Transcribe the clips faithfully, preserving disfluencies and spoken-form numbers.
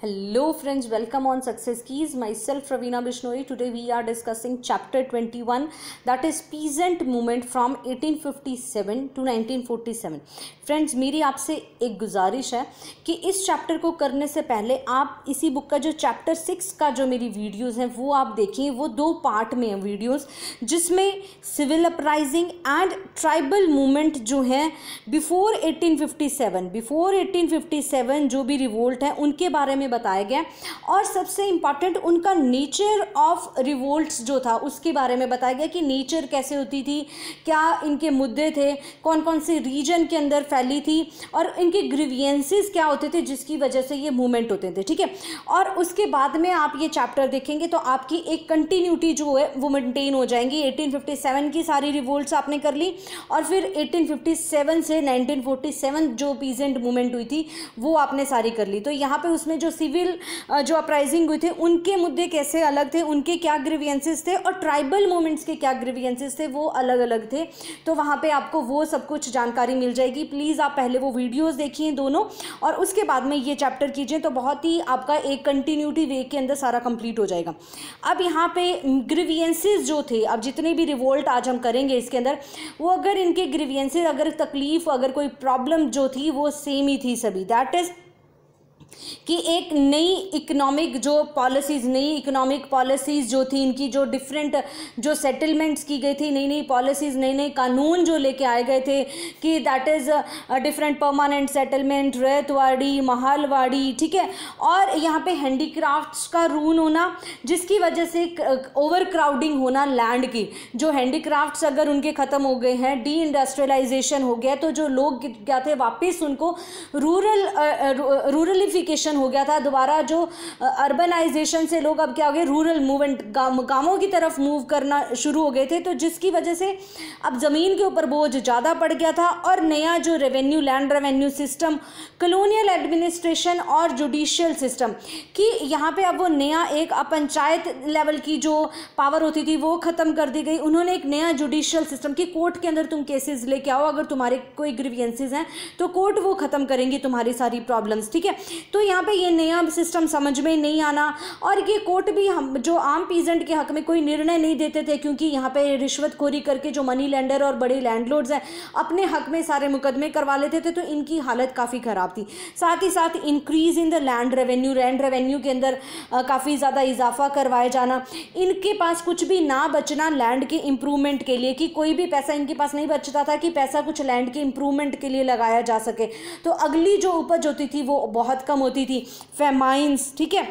Hello friends, welcome on Success Keys. Myself Ravina Bishnoi. Today we are discussing chapter twenty-one, that is peasant movement from eighteen fifty-seven to nineteen forty-seven. Friends, मेरी आपसे एक गुजारिश है कि इस chapter को करने से पहले आप इसी बुक का जो चैप्टर सिक्स का जो मेरी वीडियोस हैं वो आप देखिए। वो दो पार्ट में हैं वीडियोस, जिसमें civil uprising and tribal movement जो है before eighteen fifty seven before eighteen fifty seven जो भी रिवोल्ट है उनके बारे में बताया गया, और सबसे इम्पॉर्टेंट उनका नेचर ऑफ रिवोल्ट्स जो था उसके बारे में बताया गया कि नेचर कैसे होती थी, क्या इनके मुद्दे थे, कौन कौन से रीजन के अंदर फैली थी, और इनके ग्रीवियंसेस क्या होते थे जिसकी वजह से ये मूवमेंट होते थे। ठीक है, और उसके बाद में आप ये चैप्टर देखेंगे तो आपकी एक कंटिन्यूटी जो है वो मेंटेन हो जाएंगी। एटीन फिफ्टी सेवन की सारी रिवोल्ट्स आपने कर ली, और फिर एटीन फिफ्टी सेवन से नाइनटीन फोर्टी सेवन जो पीजेंट मूवमेंट हुई थी वो आपने सारी कर ली। तो यहाँ पे उसमें जो सिविल जो अपराइजिंग हुई थे उनके मुद्दे कैसे अलग थे, उनके क्या ग्रीवियंसेस थे, और ट्राइबल मूवमेंट्स के क्या ग्रीवियंसेस थे वो अलग अलग थे। तो वहाँ पे आपको वो सब कुछ जानकारी मिल जाएगी। प्लीज़ आप पहले वो वीडियोस देखिए दोनों, और उसके बाद में ये चैप्टर कीजिए, तो बहुत ही आपका एक कंटिन्यूटी वे के अंदर सारा कंप्लीट हो जाएगा। अब यहाँ पे ग्रीवियंसेस जो थे, अब जितने भी रिवोल्ट आज हम करेंगे इसके अंदर, वो अगर इनके ग्रीवियंसेस, अगर तकलीफ, अगर कोई प्रॉब्लम जो थी वो सेम ही थी सभी। दैट इज़ कि एक नई इकोनॉमिक जो पॉलिसीज़ नई इकोनॉमिक पॉलिसीज़ जो थी इनकी, जो डिफरेंट जो सेटलमेंट्स की गई थी, नई नई पॉलिसीज़, नए नए कानून जो लेके आए गए थे कि that is different permanent settlement, ryotwari, mahalwari. ठीक है, और यहाँ पे हैंडीक्राफ्ट्स का रूल होना, जिसकी वजह से ओवर क्राउडिंग होना लैंड की, जो हैंडीक्राफ्ट्स अगर उनके ख़त्म हो गए हैं, डी इंडस्ट्रियलाइजेशन हो गया, तो जो लोग क्या थे वापस उनको रूरल रूरलिफिकेशन हो गया था दोबारा, जो अर्बनाइजेशन से लोग अब क्या हो गए, रूरल मूवमेंट, गांवों की तरफ मूव करना शुरू हो गए थे। तो जिसकी वजह से अब ज़मीन के ऊपर बोझ ज़्यादा पड़ गया था, और नया जो revenue, land revenue system, colonial administration और जुडिशियल सिस्टम कि यहाँ पे अब वो नया एक पंचायत लेवल की जो पावर होती थी वो ख़त्म कर दी गई। उन्होंने एक नया जुडिशियल सिस्टम कि कोर्ट के अंदर तुम केसेस लेके आओ, अगर तुम्हारे कोई ग्रीवियंसेस हैं तो कोर्ट वो ख़त्म करेंगी तुम्हारी सारी प्रॉब्लम्स। ठीक है, तो यहाँ पे ये नया सिस्टम समझ में नहीं आना, और ये कोर्ट भी हम जो आम पीजेंट के हक में कोई निर्णय नहीं देते थे, क्योंकि यहाँ पे रिश्वतखोरी करके जो मनी लेंडर और बड़े लैंडलॉर्ड्स हैं अपने हक में सारे मुकदमे करवा लेते थे, तो इनकी हालत काफ़ी ख़राब थी। साथ ही साथ increase in the land revenue, land revenue के अंदर काफ़ी ज़्यादा इजाफा करवाए जाना, इनके पास कुछ भी ना बचना लैंड के इम्प्रूवमेंट के लिए, कि कोई भी पैसा इनके पास नहीं बचता था कि पैसा कुछ लैंड के इम्प्रूवमेंट के लिए लगाया जा सके। तो अगली जो उपज होती थी वो बहुत कम होती थी, फेमाइंस। ठीक है,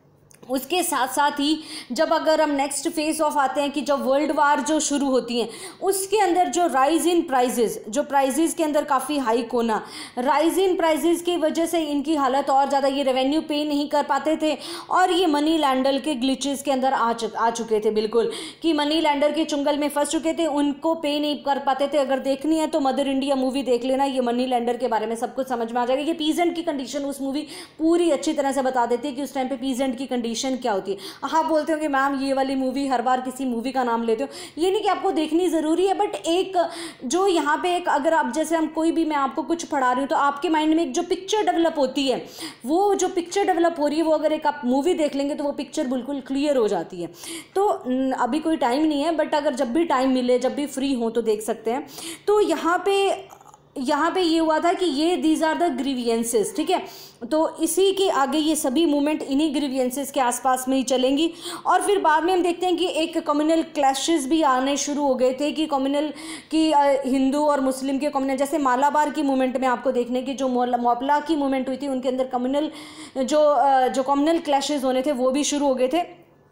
उसके साथ साथ ही जब अगर हम नेक्स्ट फेज ऑफ आते हैं कि जब वर्ल्ड वार जो शुरू होती हैं उसके अंदर जो राइज इन प्राइजेस, जो प्राइजेस के अंदर काफ़ी हाइक होना, राइज इन प्राइजेस की वजह से इनकी हालत और ज़्यादा, ये रेवेन्यू पे नहीं कर पाते थे, और ये मनी लैंडर के ग्लिचेस के अंदर आ चुक आ चुके थे बिल्कुल, कि मनी लैंडर के चुंगल में फंस चुके थे, उनको पे नहीं कर पाते थे। अगर देखनी है तो मदर इंडिया मूवी देख लेना, ये मनी लैंडर के बारे में सब कुछ समझ में आ जाएगा। ये पीजेंट की कंडीशन उस मूवी पूरी अच्छी तरह से बता देती है कि उस टाइम पे पीजेंट की कंडीशन क्या होती है। आप बोलते हो कि मैम ये वाली मूवी, हर बार किसी मूवी का नाम लेते हो, ये नहीं कि आपको देखनी ज़रूरी है, बट एक जो यहाँ पे एक, अगर आप जैसे हम कोई भी, मैं आपको कुछ पढ़ा रही हूँ तो आपके माइंड में एक जो पिक्चर डेवलप होती है, वो जो पिक्चर डेवलप हो रही है वो अगर एक आप मूवी देख लेंगे तो वो पिक्चर बिल्कुल क्लियर हो जाती है। तो अभी कोई टाइम नहीं है, बट अगर जब भी टाइम मिले, जब भी फ्री हो तो देख सकते हैं। तो यहाँ पे यहाँ पे ये हुआ था कि ये दीज आर द ग्रीवियंसेस। ठीक है, तो इसी के आगे ये सभी मूवमेंट इन्हीं ग्रीवियंसेस के आसपास में ही चलेंगी, और फिर बाद में हम देखते हैं कि एक कम्युनल क्लैशेस भी आने शुरू हो गए थे, कि कम्युनल की हिंदू और मुस्लिम के कम्युनल, जैसे मालाबार की मूवमेंट में आपको देखने की जो मोपला की मूवमेंट हुई थी उनके अंदर कम्युनल जो जो कम्युनल क्लैशेस होने थे वो भी शुरू हो गए थे।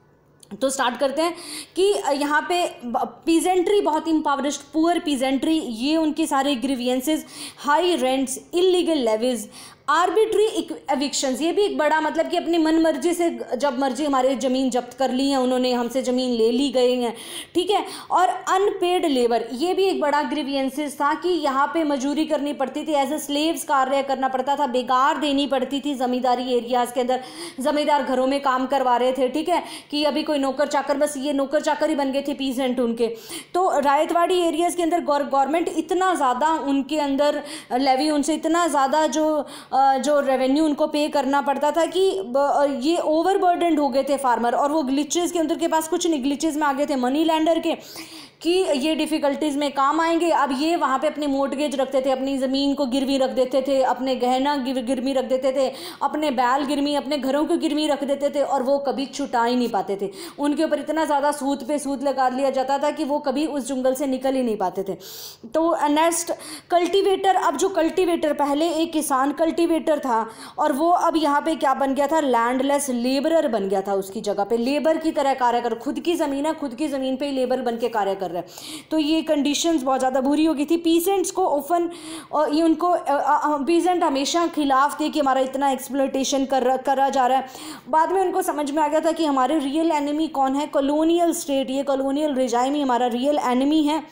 तो स्टार्ट करते हैं कि यहाँ पे पीजेंट्री, बहुत इम्पावरिश्ड पुअर पीजेंट्री, ये उनके सारे grievances, high rents, illegal levies, arbitrary evictions, ये भी एक बड़ा, मतलब कि अपनी मन मर्जी से जब मर्जी हमारे ज़मीन जब्त कर ली है उन्होंने, हमसे ज़मीन ले ली गई हैं। ठीक है, और अनपेड लेबर, ये भी एक बड़ा ग्रीवियंसेस था कि यहाँ पे मजूरी करनी पड़ती थी, एज ए स्लेव्स कार्य करना पड़ता था, बेगार देनी पड़ती थी ज़मींदारी एरियाज़ के अंदर, ज़मींदार घरों में काम करवा रहे थे। ठीक है, कि अभी कोई नौकर चाकर, बस ये नौकर चाकर ही बन गए थे पीजेंट उनके। तो रायतवाड़ी एरियाज़ के अंदर गवर्नमेंट इतना ज़्यादा उनके अंदर लेवी, उनसे इतना ज़्यादा जो जो रेवेन्यू उनको पे करना पड़ता था कि ये ओवरबर्डनड हो गए थे फार्मर, और वो ग्लिचेस के अंदर के पास कुछ नहीं, ग्लिचेस में आ गए थे मनी लैंडर के कि ये डिफ़िकल्टीज़ में काम आएंगे। अब ये वहाँ पे अपने मोर्टगेज रखते थे, अपनी ज़मीन को गिरवी रख देते थे, अपने गहना गिरवी रख देते थे, अपने बैल गिरवी, अपने घरों को गिरवी रख देते थे, और वो कभी छुटा ही नहीं पाते थे। उनके ऊपर इतना ज़्यादा सूद पे सूद लगा लिया जाता था कि वो कभी उस जंगल से निकल ही नहीं पाते थे। तो नेक्स्ट कल्टीवेटर। अब जो कल्टीवेटर, पहले एक किसान कल्टीवेटर था और वो अब यहाँ पे क्या बन गया था, लैंडलेस लेबरर बन गया था। उसकी जगह पे लेबर की तरह कार्य कर, खुद की ज़मीन है, खुद की ज़मीन पे ही लेबर बन के कार्य कर रहा है। तो ये कंडीशंस बहुत ज़्यादा बुरी हो गई थी। पीसेंट्स को ओफन, ये उनको पीसेंट हमेशा खिलाफ थे कि हमारा इतना एक्सप्लॉयटेशन कर करा जा रहा है। बाद में उनको समझ में आ गया था कि हमारे रियल एनिमी कौन है, कॉलोनियल स्टेट, ये कॉलोनियल रिजाइम ही हमारा रियल एनिमी है।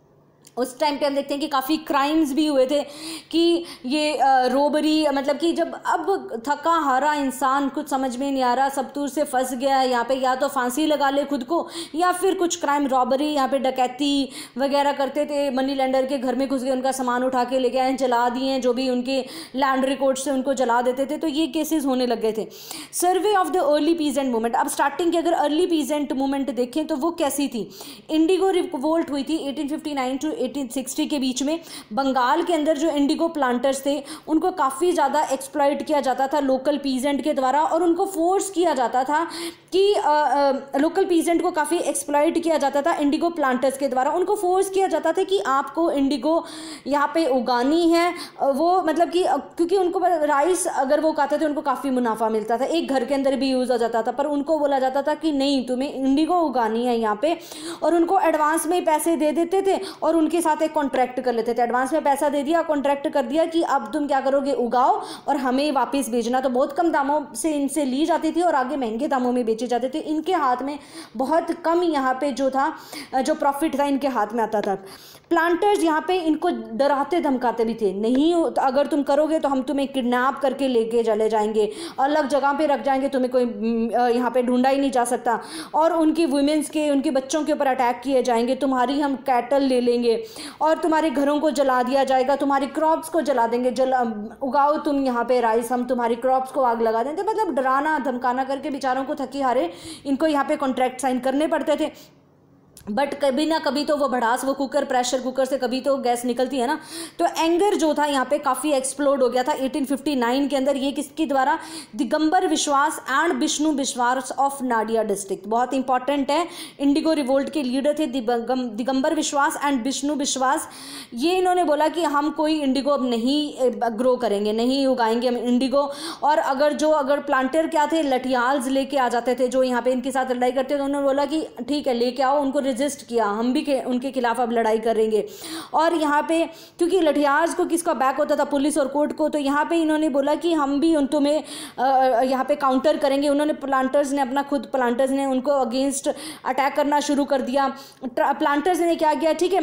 उस टाइम पे हम देखते हैं कि काफ़ी क्राइम्स भी हुए थे कि ये रोबरी, मतलब कि जब अब थका हारा इंसान, कुछ समझ में नहीं आ रहा, सबतूर से फंस गया है यहाँ पे, या तो फांसी लगा ले खुद को, या फिर कुछ क्राइम, रॉबरी, यहाँ पे डकैती वगैरह करते थे। मनी लैंडर के घर में घुस गए, उनका सामान उठा के लेके आए, जला दिए, जो भी उनके लैंड रिकॉर्ड से उनको जला देते थे। तो ये केसेस होने लग गए थे। Survey of the early peasant movement. अब स्टार्टिंग की अगर अर्ली पीजेंट मूवमेंट देखें तो वो कैसी थी। इंडिगो रिवोल्ट हुई थी eighteen fifty nine to eighteen sixty के बीच में। बंगाल के अंदर जो इंडिगो प्लांटर्स थे उनको काफ़ी ज़्यादा एक्सप्लॉइट किया जाता था लोकल पीजेंट के द्वारा, और उनको फोर्स किया जाता था कि लोकल पीजेंट को काफ़ी एक्सप्लॉइट किया जाता था इंडिगो प्लांटर्स के द्वारा। उनको फोर्स किया जाता था कि आपको इंडिगो यहाँ पे उगानी है। वो मतलब कि क्योंकि उनको राइस अगर वो उगाते थे उनको काफ़ी मुनाफा मिलता था, एक घर के अंदर भी यूज़ हो जाता था, पर उनको बोला जाता था कि नहीं, तुम्हें इंडिगो उगानी है यहाँ पे, और उनको एडवांस में पैसे दे देते थे और उनके साथ एक कॉन्ट्रैक्ट कर लेते थे। एडवांस में पैसा दे दिया, कॉन्ट्रैक्ट कर दिया कि अब तुम क्या करोगे, उगाओ और हमें वापस बेचना। तो बहुत कम दामों से इनसे ली जाती थी और आगे महंगे दामों में बेचे जाते थे। इनके हाथ में बहुत कम यहाँ पे जो था, जो प्रॉफिट था इनके हाथ में आता था। प्लांटर्स यहाँ पे इनको डराते धमकाते भी थे, नहीं तो अगर तुम करोगे तो हम तुम्हें किडनैप करके लेके चले जाएंगे, अलग जगह पे रख जाएंगे, तुम्हें कोई यहाँ पे ढूंढा ही नहीं जा सकता, और उनकी वुमेंस के, उनके बच्चों के ऊपर अटैक किए जाएंगे, तुम्हारी हम कैटल ले लेंगे और तुम्हारे घरों को जला दिया जाएगा, तुम्हारी क्रॉप्स को जला देंगे, जला उगाओ तुम यहाँ पे राइस, हम तुम्हारी क्रॉप्स को आग लगा देंगे। मतलब डराना धमकाना करके बेचारों को थकी हारे इनको यहाँ पे कॉन्ट्रैक्ट साइन करने पड़ते थे। बट कभी ना कभी तो वो भड़ास, वो कुकर, प्रेशर कुकर से कभी तो गैस निकलती है ना। तो एंगर जो था यहाँ पे काफ़ी एक्सप्लोड हो गया था एटीन फिफ्टी नाइन के अंदर। ये किसके द्वारा, दिगंबर विश्वास and Bishnu Biswas of Nadia district, बहुत इंपॉर्टेंट है। इंडिगो रिवोल्ट के लीडर थे दिगंबर विश्वास एंड विष्णु विश्वास। ये इन्होंने बोला कि हम कोई इंडिगो अब नहीं ग्रो करेंगे, नहीं उगाएंगे हम इंडिगो। और अगर जो अगर प्लांटर क्या थे, लठियाल्स लेके आ जाते थे जो यहाँ पे इनके साथ लड़ाई करते थे, उन्होंने बोला कि ठीक है लेके आओ, उनको रजिस्ट किया, हम भी के, उनके खिलाफ अब लड़ाई करेंगे। और यहाँ पे क्योंकि लठियार्स को किसका बैक होता था, पुलिस और कोर्ट को, तो यहाँ पे इन्होंने बोला कि हम भी उन तुम्हें यहाँ पे काउंटर करेंगे। उन्होंने प्लांटर्स ने अपना खुद प्लांटर्स ने उनको अगेंस्ट अटैक करना शुरू कर दिया। प्लांटर्स ने क्या किया, ठीक है,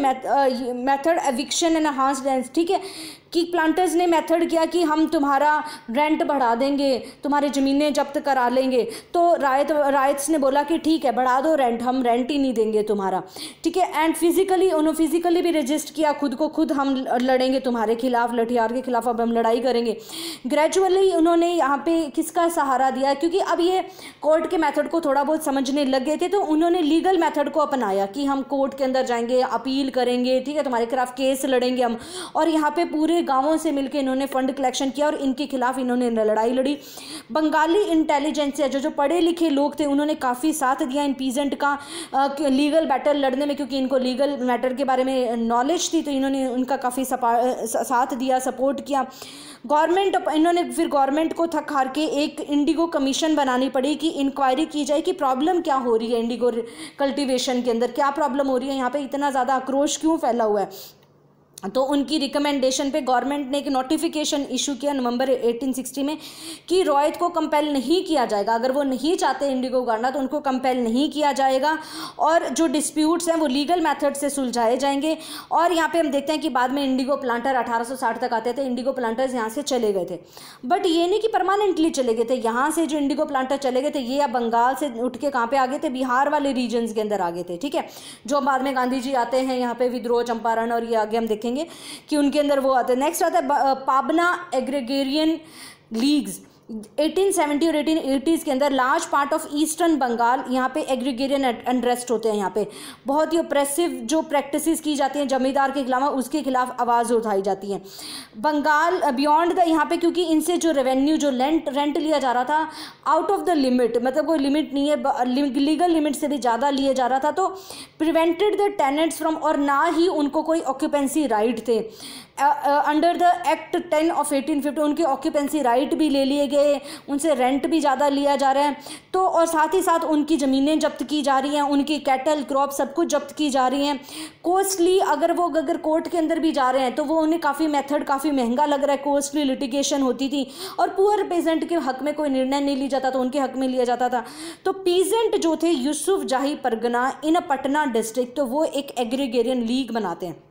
method eviction and house dens, ठीक है, कि प्लांटर्स ने मेथड किया कि हम तुम्हारा रेंट बढ़ा देंगे, तुम्हारी ज़मीनें जब्त करा लेंगे। तो रायत रायट्स ने बोला कि ठीक है बढ़ा दो रेंट, हम रेंट ही नहीं देंगे तुम्हारा, ठीक है। एंड फिजिकली उन्होंने फिजिकली भी रजिस्ट किया खुद को, खुद हम लड़ेंगे तुम्हारे खिलाफ, लठियार के खिलाफ अब हम लड़ाई करेंगे। ग्रेजुअली उन्होंने यहाँ पे किसका सहारा दिया, क्योंकि अब ये कोर्ट के मेथड को थोड़ा बहुत समझने लग गए थे, तो उन्होंने लीगल मेथड को अपनाया कि हम कोर्ट के अंदर जाएंगे, अपील करेंगे, ठीक है, तुम्हारे खिलाफ केस लड़ेंगे हम। और यहाँ पे पूरे गांवों से मिलकर इन्होंने फंड कलेक्शन किया और इनके खिलाफ इन्होंने लड़ाई लड़ी। बंगाली इंटेलिजेंसिया, जो जो पढ़े लिखे लोग थे, उन्होंने काफ़ी साथ दिया इन पीजेंट का लीगल बैटल लड़ने में, क्योंकि इनको लीगल मैटर के बारे में नॉलेज थी, तो इन्होंने उनका काफ़ी साथ दिया, सपोर्ट किया। गवर्नमेंट, इन्होंने फिर गवर्नमेंट को थक हार के एक इंडिगो कमीशन बनानी पड़ी कि इंक्वायरी की जाए कि प्रॉब्लम क्या हो रही है इंडिगो कल्टीवेशन के अंदर, क्या प्रॉब्लम हो रही है, यहाँ पे इतना ज़्यादा आक्रोश क्यों फैला हुआ है। तो उनकी रिकमेंडेशन पे गवर्नमेंट ने एक नोटिफिकेशन इशू किया नवंबर एटीन सिक्सटी में कि रॉयत को कंपेल नहीं किया जाएगा, अगर वो नहीं चाहते इंडिगो उगाना तो उनको कंपेल नहीं किया जाएगा, और जो डिस्प्यूट्स हैं वो लीगल मेथड से सुलझाए जाएंगे। और यहाँ पे हम देखते हैं कि बाद में इंडिगो प्लांटर अठारह सौ साठ तक आते थे, इंडिगो प्लांटर्स यहाँ से चले गए थे, बट ये नहीं कि परमानेंटली चले गए थे। यहाँ से जो इंडिगो प्लांटर चले गए थे, ये अब बंगाल से उठ के कहाँ पे आ गए थे, बिहार वाले रीजन्स के अंदर आ गए थे, ठीक है। जो बाद में गांधी जी आते हैं यहाँ पे विद्रोह चंपारण, और ये आगे हम देखेंगे देखेंगे कि उनके अंदर वो आता है। नेक्स्ट आता है Pabna agrarian leagues. Eighteen seventy और एटीन एटीज़ के अंदर large part of eastern Bengal, यहाँ पे एग्रीगेरियन अनरेस्ट होते हैं, यहाँ पे बहुत ही ऑप्रेसिव जो प्रैक्टिसेस की जाती हैं जमींदार के खिलाफ, उसके खिलाफ आवाज़ उठाई जाती है। बंगाल बियॉन्ड द, यहाँ पे क्योंकि इनसे जो रेवेन्यू जो रेंट रेंट लिया जा रहा था आउट ऑफ द लिमिट, मतलब कोई लिमिट नहीं है, लीगल लिमिट से भी ज़्यादा लिया जा रहा था, तो प्रिवेंटेड द टेनेंट्स फ्रॉम, और ना ही उनको कोई ऑक्यूपेंसी राइट थे। Under the act ten of eighteen fifty उनके ऑक्यूपेंसी राइट भी ले लिए गए, उनसे रेंट भी ज़्यादा लिया जा रहा है, तो और साथ ही साथ उनकी ज़मीनें जब्त की जा रही हैं, उनकी कैटल क्रॉप सब कुछ जब्त की जा रही हैं। कॉस्टली अगर वो अगर कोर्ट के अंदर भी जा रहे हैं तो वो उन्हें काफ़ी मेथड काफ़ी महंगा लग रहा है, कॉस्टली लिटिगेशन होती थी, और पुअर पेजेंट के हक में कोई निर्णय नहीं लिया जाता तो उनके हक में लिया जाता था। तो पीजेंट जो थे यूसुफ जाही परगना इन पटना डिस्ट्रिक्ट, तो वो एक एग्रीगेरियन लीग बनाते हैं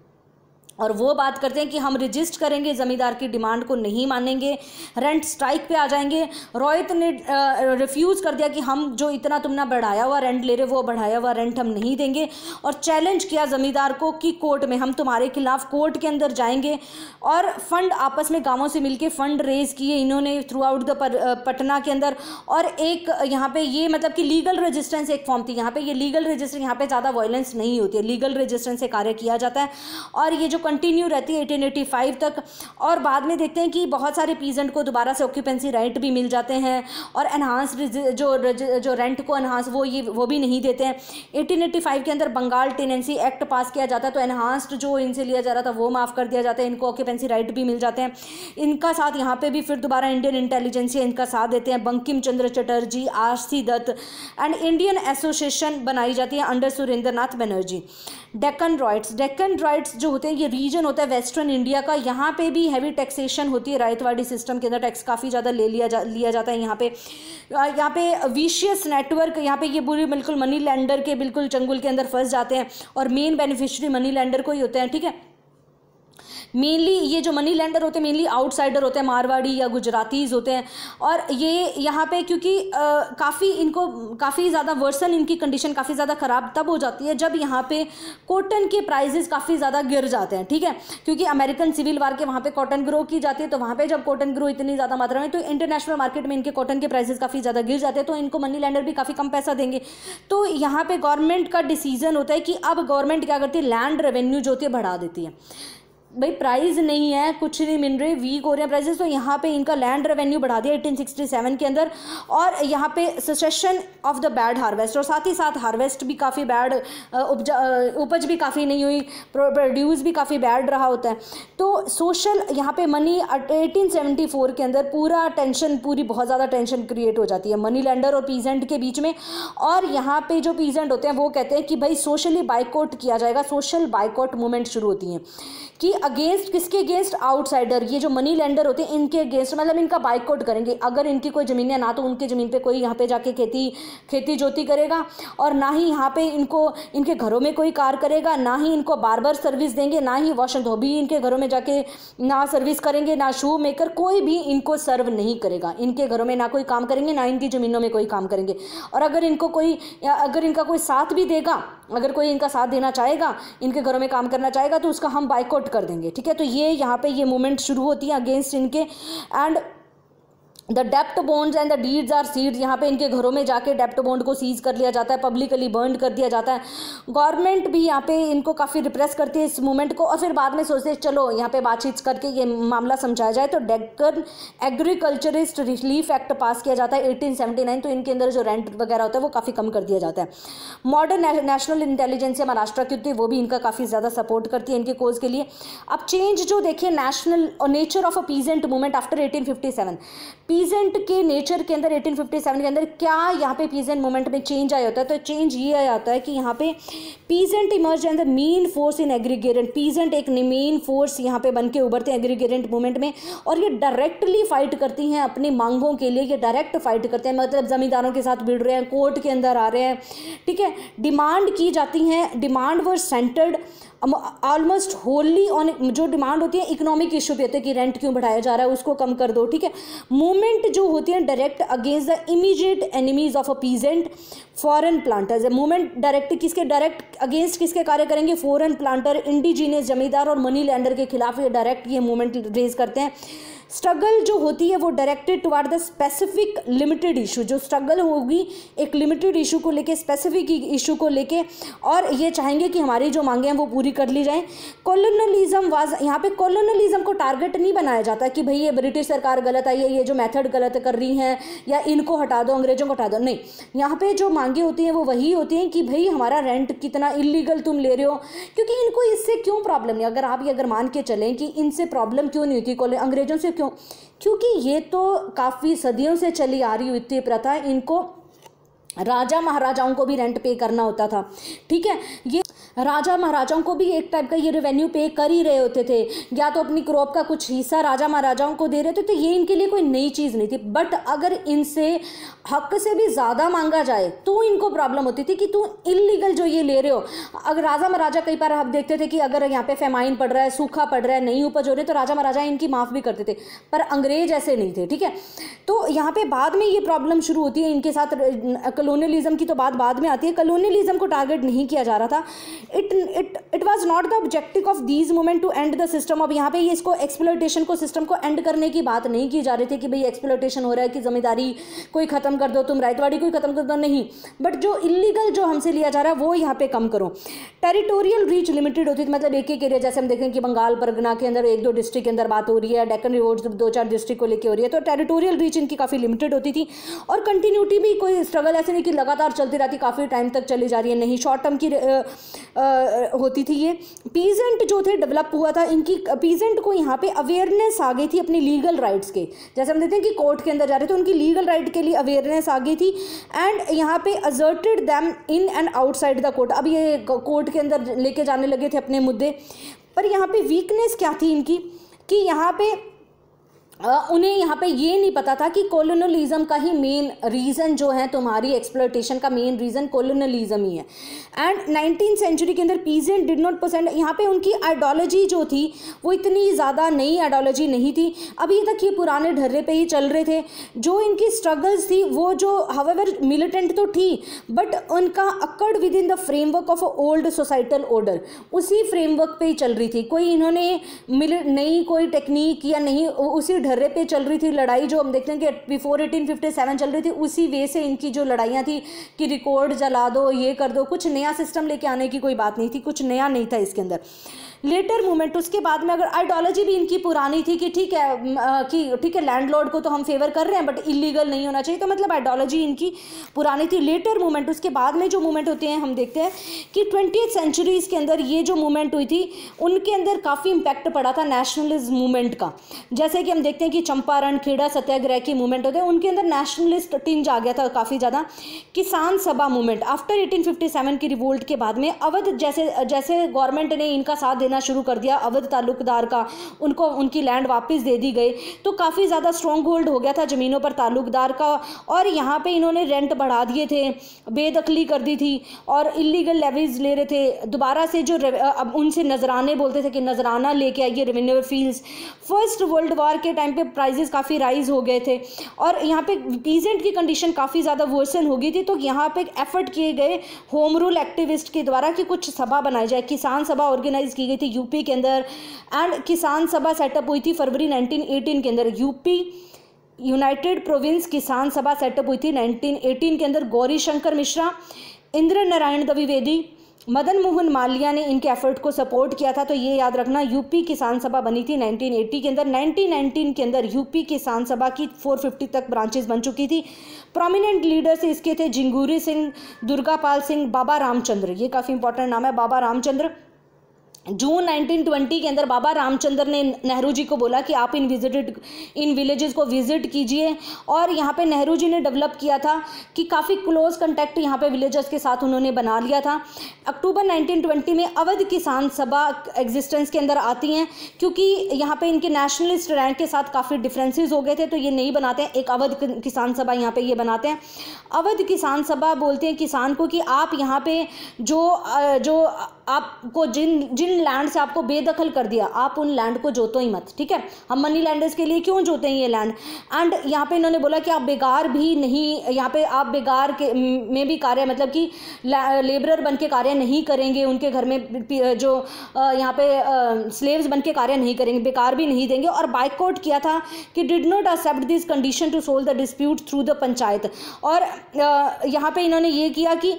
और वो बात करते हैं कि हम रजिस्ट करेंगे, ज़मींदार की डिमांड को नहीं मानेंगे, रेंट स्ट्राइक पे आ जाएंगे। रॉयत ने रिफ्यूज़ कर दिया कि हम जो इतना तुमने बढ़ाया हुआ रेंट ले रहे वो बढ़ाया हुआ रेंट हम नहीं देंगे, और चैलेंज किया ज़मींदार को कि कोर्ट में हम तुम्हारे खिलाफ कोर्ट के अंदर जाएंगे। और फंड आपस में गाँवों से मिलके फ़ंड रेज़ किए इन्होंने थ्रू आउट द पटना के अंदर, और एक यहाँ पे ये मतलब कि लीगल रेजिस्टेंस एक फॉर्म थी। यहाँ पे ये लीगल रेजिस्टेंस, यहाँ पे ज़्यादा वायलेंस नहीं होती है, लीगल रेजिस्टेंस से कार्य किया जाता है, और ये जो कंटिन्यू रहती है एटीन एटी फाइव तक। और बाद में देखते हैं कि बहुत सारे पीजेंट को दोबारा से ऑक्यूपेंसी राइट भी मिल जाते हैं, और एनहांस जो जो रेंट को एनहांस वो ये वो भी नहीं देते हैं। एटीन एटी फाइव के अंदर बंगाल टेनेंसी एक्ट पास किया जाता है, तो एनहांस्ड जो इनसे लिया जा रहा था वो माफ़ कर दिया जाता है, इनको ऑक्यूपेंसी राइट भी मिल जाते हैं। इनका साथ यहाँ पे भी फिर दोबारा इंडियन इंटेलिजेंसिया इनका साथ देते हैं, Bankim Chandra Chatterjee, R C Dutt, and Indian association बनाई जाती है under Surendra Nath Banerjee. Deccan riots, Deccan riots जो होते हैं ये रीजन होता है वेस्टर्न इंडिया का, यहाँ पे भी हैवी टैक्सेशन होती है, रायतवाड़ी सिस्टम के अंदर टैक्स काफ़ी ज़्यादा ले लिया जा लिया जाता है। यहाँ पे यहाँ पे विशियस नेटवर्क, यहाँ पे ये पूरी बिल्कुल मनी लैंडर के बिल्कुल चंगुल के अंदर फंस जाते हैं, और मेन बेनिफिशियरी मनी लैंडर को ही होते हैं। ठीक है, मेनली ये जो मनी लेंडर होते हैं मेनली आउटसाइडर होते हैं, मारवाड़ी या गुजरातीज़ होते हैं, और ये यहाँ पे क्योंकि काफ़ी इनको काफ़ी ज़्यादा वर्सन इनकी कंडीशन काफ़ी ज़्यादा ख़राब तब हो जाती है जब यहाँ पे कॉटन के प्राइजेस काफ़ी ज़्यादा गिर जाते हैं। ठीक है, क्योंकि अमेरिकन सिविल वार के वहाँ पे कॉटन ग्रो की जाती है, तो वहाँ पे जब कॉटन ग्रो इतनी ज़्यादा मात्रा में, तो इंटरनेशनल मार्केट में इनके कॉटन के प्राइसेस काफ़ी ज़्यादा गिर जाते हैं, तो इनको मनी लेंडर भी काफ़ी कम पैसा देंगे। तो यहाँ पे गवर्नमेंट का डिसीजन होता है कि अब गवर्नमेंट क्या करती है, लैंड रेवेन्यू जो होती है बढ़ा देती है। भाई प्राइस नहीं है, कुछ नहीं मिल रहे, वीक हो रहे हैं प्राइसेस, तो यहाँ पे इनका लैंड रेवेन्यू बढ़ा दिया एटीन सिक्सटी सेवन के अंदर। और यहाँ पे succession of the bad harvest, और साथ ही साथ हार्वेस्ट भी काफ़ी बैड, उपज उपज भी काफ़ी नहीं हुई, प्रोड्यूस भी काफ़ी बैड रहा होता है। तो सोशल यहाँ पे मनी एटीन सेवेंटी फोर के अंदर पूरा टेंशन, पूरी बहुत ज़्यादा टेंशन क्रिएट हो जाती है मनी लैंडर और पीजेंट के बीच में। और यहाँ पे जो पीजेंट होते हैं वो कहते हैं कि भाई सोशली बाइकआउट किया जाएगा, सोशल बाइकआउट मूवमेंट शुरू होती है कि अगेंस्ट किसके अगेंस्ट, आउटसाइडर, ये जो मनी लेंडर होते हैं इनके अगेंस्ट, मतलब इनका बाइकआउट करेंगे। अगर इनकी कोई ज़मीन है ना तो उनकी ज़मीन पे कोई यहाँ पे जाके खेती खेती जोती करेगा, और ना ही यहाँ पे इनको इनके घरों में कोई कार करेगा, ना ही इनको बार बार सर्विस देंगे, ना ही वॉश एंड धोबी इनके घरों में जाके ना सर्विस करेंगे, ना शू मेकर, कोई भी इनको सर्व नहीं करेगा, इनके घरों में ना कोई काम करेंगे, ना इनकी ज़मीनों में कोई काम करेंगे। और अगर इनको कोई अगर इनका कोई साथ भी देगा, अगर कोई इनका साथ देना चाहेगा, इनके घरों में काम करना चाहेगा, तो उसका हम बाइकआउट कर देंगे। ठीक है, तो ये यहाँ पे ये मूवमेंट शुरू होती है अगेंस्ट इनके। एंड द डेप्ट bonds and the deeds are seized, यहाँ पे इनके घरों में जाके डेप्ट बॉन्ड को सीज कर लिया जाता है, पब्लिकली बर्न कर दिया जाता है। गवर्नमेंट भी यहाँ पे इनको काफ़ी रिप्रेस करती है इस मूवमेंट को, और फिर बाद में सोचते हैं चलो यहाँ पे बातचीत करके ये मामला समझाया जाए। तो Deccan agriculturist relief act pass किया जाता है एटीन सेवेंटी नाइन, तो इनके अंदर जो रेंट वगैरह होता है वो काफ़ी कम कर दिया जाता है। मॉडर्न नेशनल इंटेलिजेंस महाराष्ट्र की होती है, वो भी इनका काफ़ी ज़्यादा सपोर्ट करती है इनके कोज के लिए। अब चेंज जो देखिए नेशनल और nature of a peasant movement after eighteen fifty seven, peasant के नेचर के अंदर एटीन फिफ्टी सेवन के अंदर क्या यहाँ पे पीजेंट मूवमेंट में चेंज आया होता है। तो चेंज ये आया होता है कि यहाँ पे peasant emerge and the main force in agrarian, peasant एक मेन फोर्स यहाँ पे बन के उभरते हैं एग्रीगेरेंट मूवमेंट में, और ये डायरेक्टली फाइट करती हैं अपनी मांगों के लिए, ये डायरेक्ट फाइट करते हैं, मतलब जमींदारों के साथ भिड़ रहे हैं, कोर्ट के अंदर आ रहे हैं। ठीक है, डिमांड की जाती हैं, demand were centred almost wholly on, जो डिमांड होती है इकोनॉमिक इशू पे होते हैं कि रेंट क्यों बढ़ाया जा रहा है, उसको कम कर दो, ठीक है। मूवमेंट जो होती है direct against the immediate enemies of a peasant foreign planters. Movement direct किसके, डायरेक्ट अगेंस्ट किसके कार्य करेंगे, फॉरेन प्लांटर, इंडिजीनियस जमींदार और मनी लैंडर के खिलाफ ये डायरेक्ट ये मूवमेंट रेज करते हैं। स्ट्रगल जो होती है वो directed toward the specific limited issue, जो स्ट्रगल होगी एक लिमिटेड इशू को लेके, स्पेसिफिक इशू को लेके, और ये चाहेंगे कि हमारी जो मांगे हैं वो पूरी कर ली जाएं। कॉलोनलिज्म वाज, यहाँ पे कॉलोनलिज्म को टारगेट नहीं बनाया जाता कि भाई ये ब्रिटिश सरकार गलत आई है, ये जो मेथड गलत कर रही हैं, या इनको हटा दो, अंग्रेजों को हटा दो, नहीं। यहाँ पे जो मांगे होती हैं वो वही होती हैं कि भाई हमारा रेंट कितना इलीगल तुम ले रहे हो, क्योंकि इनको इससे क्यों प्रॉब्लम नहीं, अगर आप ये अगर मान के चलें कि इनसे प्रॉब्लम क्यों नहीं होती अंग्रेजों से, क्यों, क्योंकि ये तो काफ़ी सदियों से चली आ रही हुई थी प्रथा, इनको राजा महाराजाओं को भी रेंट पे करना होता था, ठीक है। ये राजा महाराजाओं को भी एक टाइप का ये रेवेन्यू पे कर ही रहे होते थे, या तो अपनी क्रॉप का कुछ हिस्सा राजा महाराजाओं को दे रहे थे, तो ये इनके लिए कोई नई चीज़ नहीं थी। बट अगर इनसे हक से भी ज़्यादा मांगा जाए तो इनको प्रॉब्लम होती थी कि तू इलीगल जो ये ले रहे हो। अगर राजा महाराजा कई बार हम देखते थे कि अगर यहाँ पे फेमाइन पड़ रहा है, सूखा पड़ रहा है, नहीं उपज हो रही, तो राजा महाराजा इनकी माफ़ भी करते थे, पर अंग्रेज ऐसे नहीं थे, ठीक है। तो यहाँ पे बाद में ये प्रॉब्लम शुरू होती है इनके साथ, कलोनियलिज्म की तो बात बाद में आती है। कलोनियलिज्म को टारगेट नहीं किया जा रहा था, it it it was not the objective of these movement to end the system. अब यहाँ पे ये इसको एक्सप्लॉयटेशन को, सिस्टम को एंड करने की बात नहीं की जा रही थी कि भाई एक्सप्लॉयटेशन हो रहा है कि जमींदारी कोई खत्म कर दो, तुम राइतवाड़ी कोई खत्म कर दो, नहीं। बट जो इलीगल जो हमसे लिया जा रहा है वो यहाँ पे कम करो। टेरिटोरियल रीच लिमिटेड होती थी, मतलब एक एक एरिया, जैसे हम देखें कि बंगाल परगना के अंदर एक दो डिस्ट्रिक्ट के अंदर बात हो रही है, डेक्कन रिवॉर्ड्स दो चार डिस्ट्रिक्ट को लेकर हो रही है, तो टेरिटोरियल रीच इनकी काफ़ी लिमिटेड होती थी। और कंटिन्यूटी भी कोई स्ट्रगल ऐसे नहीं कि लगातार चलती रहती, काफ़ी टाइम तक चली जा रही है, नहीं, शॉर्ट टर्म की आ, आ, होती थी। ये पीजेंट जो थे डेवलप हुआ था, इनकी पीजेंट को यहाँ पे अवेयरनेस आ गई थी अपनी लीगल राइट्स के, जैसे हम देखते हैं कि कोर्ट के अंदर जा रहे थे, उनकी लीगल राइट के लिए अवेयरनेस आ गई थी, एंड यहाँ पे asserted them in and outside the court. अब ये कोर्ट के अंदर लेके जाने लगे थे अपने मुद्दे, पर यहाँ पे वीकनेस क्या थी इनकी कि यहाँ पे Uh, उन्हें यहाँ पे ये नहीं पता था कि कॉलोनलिज्म का ही मेन रीज़न जो है, तुम्हारी एक्सप्लॉयटेशन का मेन रीज़न कॉलोनलिज्म ही है। एंड नाइनटीन सेंचुरी के अंदर पीजेंट डिड नॉट पसंद, यहाँ पे उनकी आइडियोलॉजी जो थी वो इतनी ज़्यादा नई आइडियोलॉजी नहीं थी, अभी तक ये पुराने ढर्रे पे ही चल रहे थे। जो इनकी स्ट्रगल्स थी वो जो हावेवर मिलिटेंट तो थी, बट उनका occurred within the framework of old societal order, उसी फ्रेमवर्क पे ही चल रही थी। कोई इन्होंने नई कोई टेक्निक या नहीं, उसी ढर्रे पे चल रही थी लड़ाई, जो हम देखते हैं कि बिफोर एटीन फिफ्टी सेवन चल रही थी, उसी वे से इनकी जो लड़ाइयाँ थी कि रिकॉर्ड जला दो, ये कर दो, कुछ नया सिस्टम लेके आने की कोई बात नहीं थी, कुछ नया नहीं था इसके अंदर। लेटर मूवमेंट, उसके बाद में अगर आइडियोलॉजी भी इनकी पुरानी थी कि ठीक है कि ठीक है लैंडलॉर्ड को तो हम फेवर कर रहे हैं बट इलीगल नहीं होना चाहिए, तो मतलब आइडियोलॉजी इनकी पुरानी थी। लेटर मूवमेंट, उसके बाद में जो मूवमेंट होते हैं हम देखते हैं कि ट्वेंटिएथ सेंचुरीज़ के अंदर ये जो मूवमेंट हुई थी उनके अंदर काफ़ी इम्पैक्ट पड़ा था नेशनलिज्म मूवमेंट का। जैसे कि हम देखते हैं कि चंपारण, खेड़ा सत्याग्रह की मूवमेंट होते हैं, उनके अंदर नेशनलिस्ट टिंज आ गया था काफ़ी ज़्यादा। Kisan Sabha movement after eighteen fifty seven की रिवोल्ट के बाद में अवध जैसे जैसे गवर्नमेंट ने इनका साथ देना शुरू कर दिया, अवध तालुकदार का, उनको उनकी लैंड वापस दे दी गई, तो काफ़ी ज़्यादा स्ट्रॉन्ग होल्ड हो गया था ज़मीनों पर तालुकदार का। और यहाँ पे इन्होंने रेंट बढ़ा दिए थे, बेदखली कर दी थी और इलीगल लेवीज ले रहे थे। दोबारा से जो अब उनसे नजराने बोलते थे कि नजराना लेके आइए revenue fields. First world war के टाइम पे प्राइजेस काफ़ी राइज हो गए थे और यहाँ पे पीजेंट की कंडीशन काफ़ी ज़्यादा वर्सन हो गई थी। तो यहाँ पे एक एफर्ट किए गए होम रूल एक्टिविस्ट के द्वारा कि कुछ सभा बनाई जाए। किसान सभा ऑर्गेनाइज की गई थी यूपी के अंदर एंड किसान सभा सेटअप हुई थी फरवरी नाइनटीन एटीन के अंदर। यूपी यूनाइटेड प्रोविंस किसान सभा सेटअप हुई थी नाइनटीन एटीन के अंदर। गौरी शंकर मिश्रा, इंद्र नारायण द्विवेदी, मदन मोहन मालविया ने इनके एफर्ट को सपोर्ट किया था। तो ये याद रखना, यूपी किसान सभा बनी थी नाइनटीन एटी के अंदर। नाइनटीन नाइनटीन के अंदर यूपी किसान सभा की चार सौ पचास तक ब्रांचेस बन चुकी थी। प्रोमिनेंट लीडर्स इसके थे जिंगूरी सिंह, दुर्गापाल सिंह, बाबा रामचंद्र, ये काफ़ी इंपॉर्टेंट नाम है Baba Ramchandra. June nineteen twenty के अंदर बाबा रामचंद्र ने नेहरू जी को बोला कि आप इन विजिटेड इन विलेजेस को विजिट कीजिए और यहाँ पे नेहरू जी ने डेवलप किया था कि काफ़ी क्लोज कांटेक्ट यहाँ पे विलेजर्स के साथ उन्होंने बना लिया था। अक्टूबर नाइनटीन ट्वेंटी में अवध किसान सभा एग्जिस्टेंस के अंदर आती हैं क्योंकि यहाँ पे इनके नेशनलिस्ट रैंक के साथ काफ़ी डिफरेंसेस हो गए थे, तो ये नहीं बनाते हैं, एक अवध किसान सभा यहाँ पे ये बनाते हैं। अवध किसान सभा बोलते हैं किसान को कि आप यहाँ पे जो जो आपको जिन जिन जिन लैंड से आपको बेदखल कर दिया, आप उन लैंड को जोतो ही मत, ठीक है। हम मनी लैंडर्स के लिए क्यों जोते हैं ये लैंड। एंड यहाँ पे इन्होंने बोला कि आप बेकार भी नहीं, यहाँ पे आप बेकार के में भी कार्य, मतलब कि लेबरर बन के कार्य नहीं करेंगे, उनके घर में जो यहाँ पे स्लेव्स बन के कार्य नहीं करेंगे, बेकार भी नहीं देंगे। और बाइकआउट किया था कि did not accept this condition to solve the dispute through the panchayat. और यहाँ पे इन्होंने ये किया कि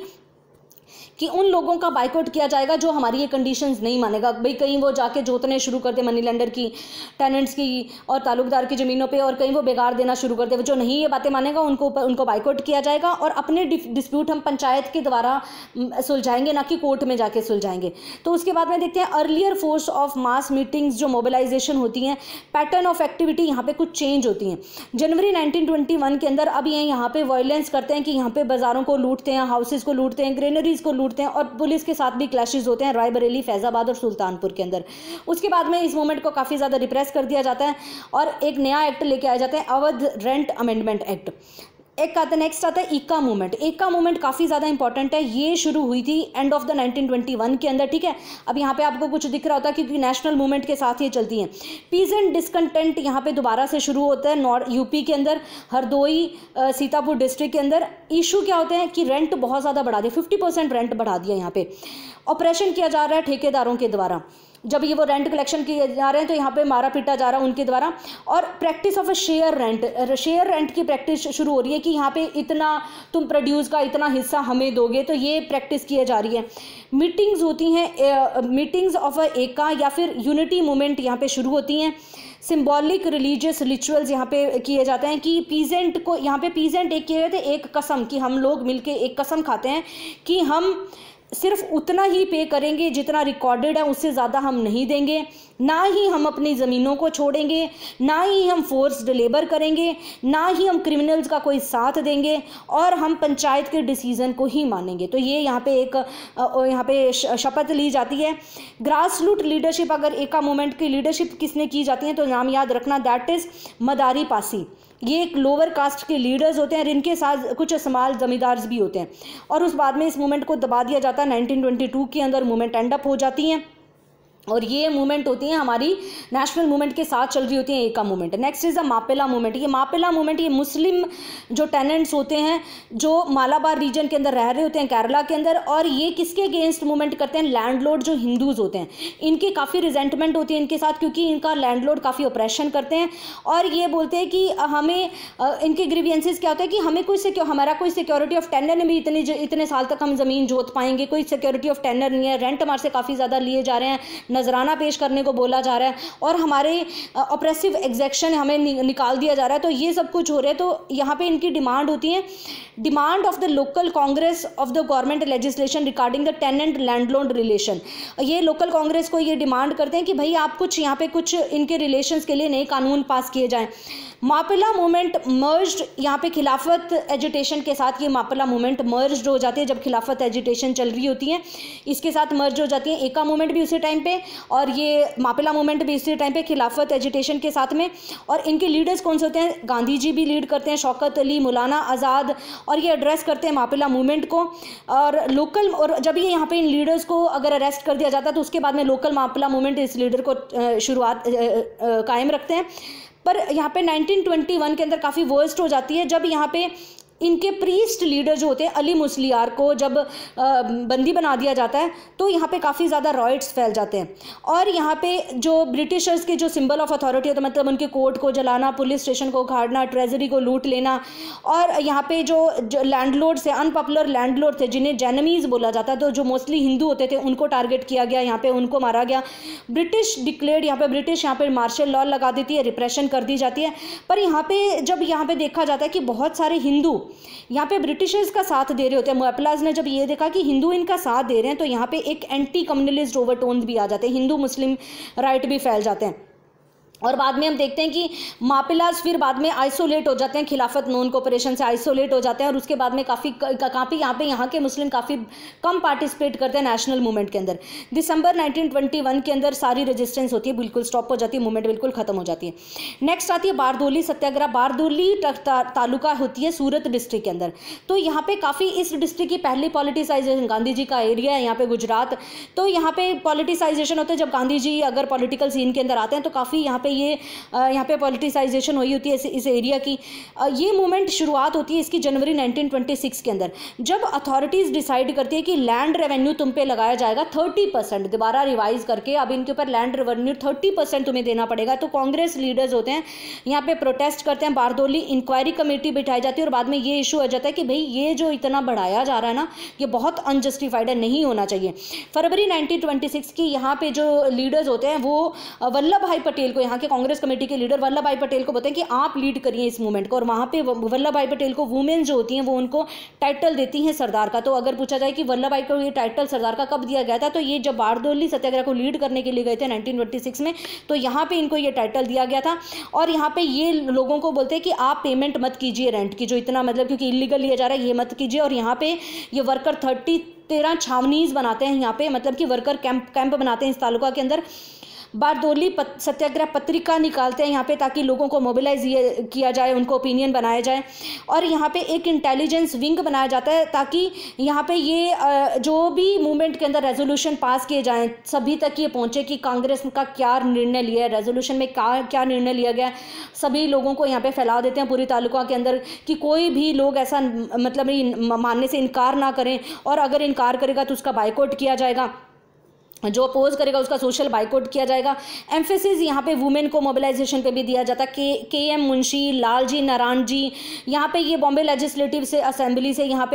कि उन लोगों का बाइकआउट किया जाएगा जो हमारी ये कंडीशंस नहीं मानेगा। भाई कहीं वो जाके जोतने शुरू कर दे मनी लेंडर की, टेनेंट्स की और ताल्लुकदार की ज़मीनों पे, और कहीं वो बेकार देना शुरू कर दे, जो नहीं ये बातें मानेगा उनको उनको बाइकआउट किया जाएगा। और अपने डिस्प्यूट हम पंचायत के द्वारा सुलझाएंगे, ना कि कोर्ट में जाके सुलझाएंगे। तो उसके बाद में देखते हैं earlier force of mass meetings, जो मोबिलाइजेशन होती हैं, पैटर्न ऑफ एक्टिविटी यहाँ पे कुछ चेंज होती हैं। जनवरी नाइनटीन ट्वेंटी वन के अंदर अब ये यहाँ पे वायलेंस करते हैं कि यहाँ पे बाज़ारों को लूटते हैं, हाउसेज़ को लूटते हैं, ग्रेनरीज को लूटते हैं, और पुलिस के साथ भी क्लैशेस होते हैं रायबरेली, फैजाबाद और सुल्तानपुर के अंदर। उसके बाद में इस मूवमेंट को काफ़ी ज़्यादा रिप्रेस कर दिया जाता है और एक नया एक्ट लेके आया जाता है, अवध रेंट अमेंडमेंट एक्ट। एक आता नेक्स्ट आता है ईका मूवमेंट। ईका मूवमेंट काफ़ी ज़्यादा इंपॉर्टेंट है, ये शुरू हुई थी end of the nineteen twenty one के अंदर, ठीक है। अब यहाँ पे आपको कुछ दिख रहा होता है क्योंकि नेशनल मूवमेंट के साथ ये चलती हैं। पीजेंट डिसकंटेंट यहाँ पे दोबारा से शुरू होता है नॉर्थ यूपी के अंदर, हरदोई सीतापुर डिस्ट्रिक्ट के अंदर। इशू क्या होते हैं कि रेंट बहुत ज़्यादा बढ़ा दिया, फिफ्टी परसेंट रेंट बढ़ा दिया। यहाँ पे ऑपरेशन किया जा रहा है ठेकेदारों के द्वारा, जब ये वो रेंट कलेक्शन किए जा रहे हैं तो यहाँ पे मारा पीटा जा रहा है उनके द्वारा। और practice of a share rent, share rent की प्रैक्टिस शुरू हो रही है कि यहाँ पे इतना तुम प्रोड्यूस का इतना हिस्सा हमें दोगे, तो ये प्रैक्टिस की जा रही है। मीटिंग्स होती हैं, मीटिंग्स ऑफ अ एका या फिर यूनिटी मूवमेंट यहाँ पे शुरू होती हैं। सिंबॉलिक रिलीजियस रिचुअल्स यहाँ पे किए जाते हैं कि पीजेंट को, यहाँ पे पीजेंट एक किए थे एक कसम, कि हम लोग मिलके एक कसम खाते हैं कि हम सिर्फ उतना ही पे करेंगे जितना रिकॉर्डेड है, उससे ज़्यादा हम नहीं देंगे, ना ही हम अपनी ज़मीनों को छोड़ेंगे, ना ही हम फोर्स्ड लेबर करेंगे, ना ही हम क्रिमिनल्स का कोई साथ देंगे, और हम पंचायत के डिसीज़न को ही मानेंगे। तो ये यहाँ पे एक यहाँ पे शपथ ली जाती है। ग्रास रूट लीडरशिप, अगर एका मूवमेंट की लीडरशिप किसने की जाती है तो नाम याद रखना, दैट इज़ मदारी पासी। ये एक लोअर कास्ट के लीडर्स होते हैं, इनके साथ कुछ समाल जमींदार्स भी होते हैं। और उस बाद में इस मूवमेंट को दबा दिया जाता है। नाइनटीन ट्वेंटी टू के अंदर मूवमेंट एंड अप हो जाती हैं, और ये मूवमेंट होती है हमारी नेशनल मूवमेंट के साथ चल रही होती है Eka movement. Next is the Mappila movement. ये मापेला मूवमेंट, ये मुस्लिम जो टेनेंट्स होते हैं जो मालाबार रीजन के अंदर रह रहे होते हैं केरला के अंदर, और ये किसके अगेंस्ट मूवमेंट करते हैं, लैंडलॉर्ड जो हिंदूज होते हैं, इनकी काफ़ी रिजेंटमेंट होती है इनके साथ, क्योंकि इनका लैंडलॉर्ड काफ़ी ऑपरेशन करते हैं। और ये बोलते हैं कि हमें, इनके ग्रीवियंसेस क्या होता है कि हमें कोई सिक्योर हमारा कोई सिक्योरिटी ऑफ टेनर नहीं, इतने इतने साल तक हम ज़मीन जोत पाएंगे, कोई सिक्योरिटी ऑफ टेनर नहीं है, रेंट हमारे से काफ़ी ज़्यादा लिए जा रहे हैं, नजराना पेश करने को बोला जा रहा है, और हमारे ऑपरेसिव एग्जैक्शन हमें नि, निकाल दिया जा रहा है। तो ये सब कुछ हो रहा है। तो यहाँ पे इनकी डिमांड होती है, demand of the local Congress of the government legislation regarding the tenant landlord relation. ये लोकल कांग्रेस को ये डिमांड करते हैं कि भाई आप कुछ यहाँ पे कुछ इनके रिलेशंस के लिए नए कानून पास किए जाएं। मापिला मूवमेंट मर्ज्ड, यहाँ पे खिलाफत एजिटेशन के साथ ये मापिला मूवमेंट मर्ज्ड हो जाती है, जब खिलाफत एजिटेशन चल रही होती है इसके साथ मर्ज हो जाती है। एका मूवमेंट भी उसी टाइम पे और ये मापिला मूवमेंट भी इसी टाइम पे खिलाफत एजिटेशन के साथ में। और इनके लीडर्स कौन से होते हैं, गांधी जी भी लीड करते हैं, शौकत अली, मौलाना आज़ाद, और ये एड्रेस करते हैं मापिला मूवमेंट को। और लोकल, और जब ये यहाँ पे इन लीडर्स को अगर अरेस्ट कर दिया जाता है तो उसके बाद में लोकल मापिला मूवमेंट इस लीडर को शुरुआत कायम रखते हैं। पर यहाँ पे नाइनटीन ट्वेंटी वन के अंदर काफ़ी वर्स्ट हो जाती है, जब यहाँ पे इनके प्रीस्ट लीडर जो होते हैं अली मुस्लियार को जब आ, बंदी बना दिया जाता है तो यहाँ पे काफ़ी ज़्यादा रॉयट्स फैल जाते हैं। और यहाँ पे जो ब्रिटिशर्स के जो सिंबल ऑफ अथॉरिटी होता है, मतलब उनके कोर्ट को जलाना, पुलिस स्टेशन को उखाड़ना, ट्रेजरी को लूट लेना, और यहाँ पे जो, जो लैंडलॉर्ड थे, अनपॉपुलर लैंडलॉर्ड थे जिन्हें जेनमीज बोला जाता है, तो जो मोस्टली हिंदू होते थे उनको टारगेट किया गया, यहाँ पे उनको मारा गया। ब्रिटिश डिक्लेयर्ड, यहाँ पे ब्रिटिश यहाँ पे मार्शल लॉ लगा देती है, रिप्रेशन कर दी जाती है। पर यहाँ पे जब यहाँ पे देखा जाता है कि बहुत सारे हिंदू यहाँ पे ब्रिटिशर्स का साथ दे रहे होते हैं, मापिलाज ने जब ये देखा कि हिंदू इनका साथ दे रहे हैं तो यहाँ पे एक एंटी कम्युनलिस्ट ओवरटोन्स भी आ जाते हैं, हिंदू मुस्लिम राइट भी फैल जाते हैं। और बाद में हम देखते हैं कि मापिलास फिर बाद में आइसोलेट हो जाते हैं, खिलाफत नॉन कोऑपरेशन से आइसोलेट हो जाते हैं और उसके बाद में काफ़ी काफ़ी यहाँ पे यहाँ के मुस्लिम काफ़ी कम पार्टिसिपेट करते हैं नेशनल मूवमेंट के अंदर। दिसंबर नाइनटीन ट्वेंटी वन के अंदर सारी रेजिस्टेंस होती है, बिल्कुल स्टॉप हो जाती है, मूवमेंट बिल्कुल खत्म हो जाती है। नेक्स्ट आती है बारदोली सत्याग्रह। बारदोली तालुका होती है सूरत डिस्ट्रिक्ट के अंदर। तो यहाँ पे काफ़ी इस डिस्ट्रिक्ट की पहली पॉलिटिसाइजेशन, गांधी जी का एरिया है यहाँ पे गुजरात, तो यहाँ पे पॉलिटिसाइजेशन होता है जब गांधी जी अगर पॉलिटिकल सीन के अंदर आते हैं तो काफ़ी यहाँ पे ये यहाँ पे पॉलिटिसाइजेशन हुई होती है इस, इस एरिया की। ये मूवमेंट शुरुआत होती है इसकी जनवरी नाइनटीन ट्वेंटी सिक्स के अंदर, जब अथॉरिटीज़ डिसाइड करती है कि लैंड रेवेन्यू तुम पे लगाया जाएगा थर्टी परसेंट, दोबारा रिवाइज करके अब इनके ऊपर लैंड रेवेन्यू थर्टी परसेंट तुम्हें देना पड़ेगा। तो कांग्रेस लीडर्स होते हैं यहाँ पे प्रोटेस्ट करते हैं, बारदोली इंक्वायरी कमेटी बिठाई जाती है और बाद में ये इशू हो जाता है कि भाई ये जो इतना बढ़ाया जा रहा है ना ये बहुत अनजस्टिफाइड है, नहीं होना चाहिए। फरवरी नाइनटीन ट्वेंटी सिक्स की यहाँ पे जो लीडर्स होते हैं वो वल्लभ भाई पटेल को, यहाँ के कांग्रेस कमेटी के लीडर वल्लभ भाई पटेल को बोलते हैं कि आप लीड करिए इस मूवमेंट को, और वहाँ पे वल्लभ भाई पटेल को वुमेन जो होती हैं वो उनको टाइटल देती हैं सरदार का। तो अगर पूछा जाए कि वल्लभ भाई को ये टाइटल सरदार का कब दिया गया था, तो ये जब बारदोली सत्याग्रह को लीड करने के लिए गए थे नाइनटीन ट्वेंटी सिक्स में, तो यहाँ पे इनको ये टाइटल दिया गया था। और यहाँ पे ये लोगों को बोलते हैं कि आप पेमेंट मत कीजिए रेंट की, जो इतना मतलब क्योंकि इलीगल लिया जा रहा है, ये मत कीजिए। और यहाँ पे ये वर्कर थर्टी तेरह छावनीज बनाते हैं यहाँ पे, मतलब कि वर्कर कैंप कैंप बनाते हैं इस तालुका के अंदर। बारदोली पत, सत्याग्रह पत्रिका निकालते हैं यहाँ पे ताकि लोगों को मोबिलाइज किया जाए, उनको ओपिनियन बनाया जाए। और यहाँ पे एक इंटेलिजेंस विंग बनाया जाता है ताकि यहाँ पे ये जो भी मूवमेंट के अंदर रेजोल्यूशन पास किए जाएं सभी तक ये पहुँचे कि कांग्रेस का क्या निर्णय लिया है, रेजोल्यूशन में क्या क्या निर्णय लिया गया, सभी लोगों को यहाँ पे फैला देते हैं पूरी तालुका के अंदर कि कोई भी लोग ऐसा मतलब मानने से इनकार ना करें, और अगर इनकार करेगा तो उसका बायकॉट किया जाएगा, जो अपोज करेगा उसका सोशल बाइकआउट किया जाएगा। एम्फेसिस यहाँ पे वुमेन को मोबिलाइजेशन पे भी दिया जाता है। K K M Munshi, Lalji Narayan ji यहाँ पे ये बॉम्बे लेजिस्लेटिव से असेंबली से यहाँ पे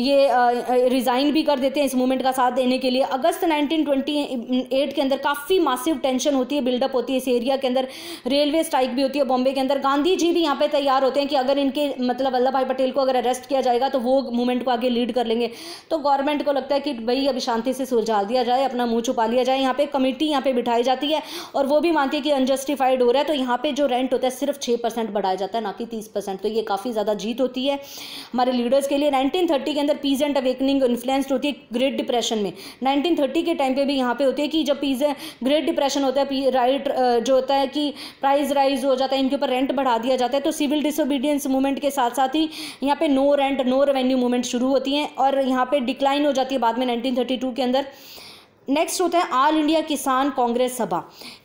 ये रिज़ाइन भी कर देते हैं इस मूवमेंट का साथ देने के लिए। अगस्त नाइनटीन ट्वेंटी एट के अंदर काफ़ी मासिव टेंशन होती है, बिल्डअप होती है इस एरिया के अंदर, रेलवे स्ट्राइक भी होती है बॉम्बे के अंदर। गांधी जी भी यहाँ पे तैयार होते हैं कि अगर इनके मतलब वल्लभ भाई पटेल को अगर अरेस्ट किया जाएगा तो वो मूवमेंट को आगे लीड कर लेंगे। तो गवर्नमेंट को लगता है कि भाई अभी शांति से सुलझा दिया जाए, अपना मुँह छुपा लिया जाए। यहाँ पे कमेटी यहाँ पे बिठाई जाती है और वो भी मानती है कि अनजस्टिफाइड हो रहा है, तो यहाँ पे जो रेंट होता है सिर्फ छः परसेंट बढ़ाया जाता है, ना कि तीस परसेंट। तो ये काफ़ी ज़्यादा जीत होती है हमारे लीडर्स के लिए। नाइनटीन थर्टी के अंदर पीजेंट अवेकनिंग इन्फ्लुएंस्ड होती है ग्रेट डिप्रेशन में। नाइनटीन थर्टी के टाइम पे भी यहाँ पे होती है कि जब पीजे ग्रेट डिप्रेशन होता है, राइट जो होता है कि प्राइस राइज हो जाता है, इनके ऊपर रेंट बढ़ा दिया जाता है, तो सिविल डिसोबीडियंस मूवमेंट के साथ साथ ही यहाँ पे no rent no revenue movement शुरू होती हैं और यहाँ पे डिक्लाइन हो जाती है बाद में नाइनटीन थर्टी टू के अंदर। नेक्स्ट होता है ऑल इंडिया किसान कांग्रेस सभा।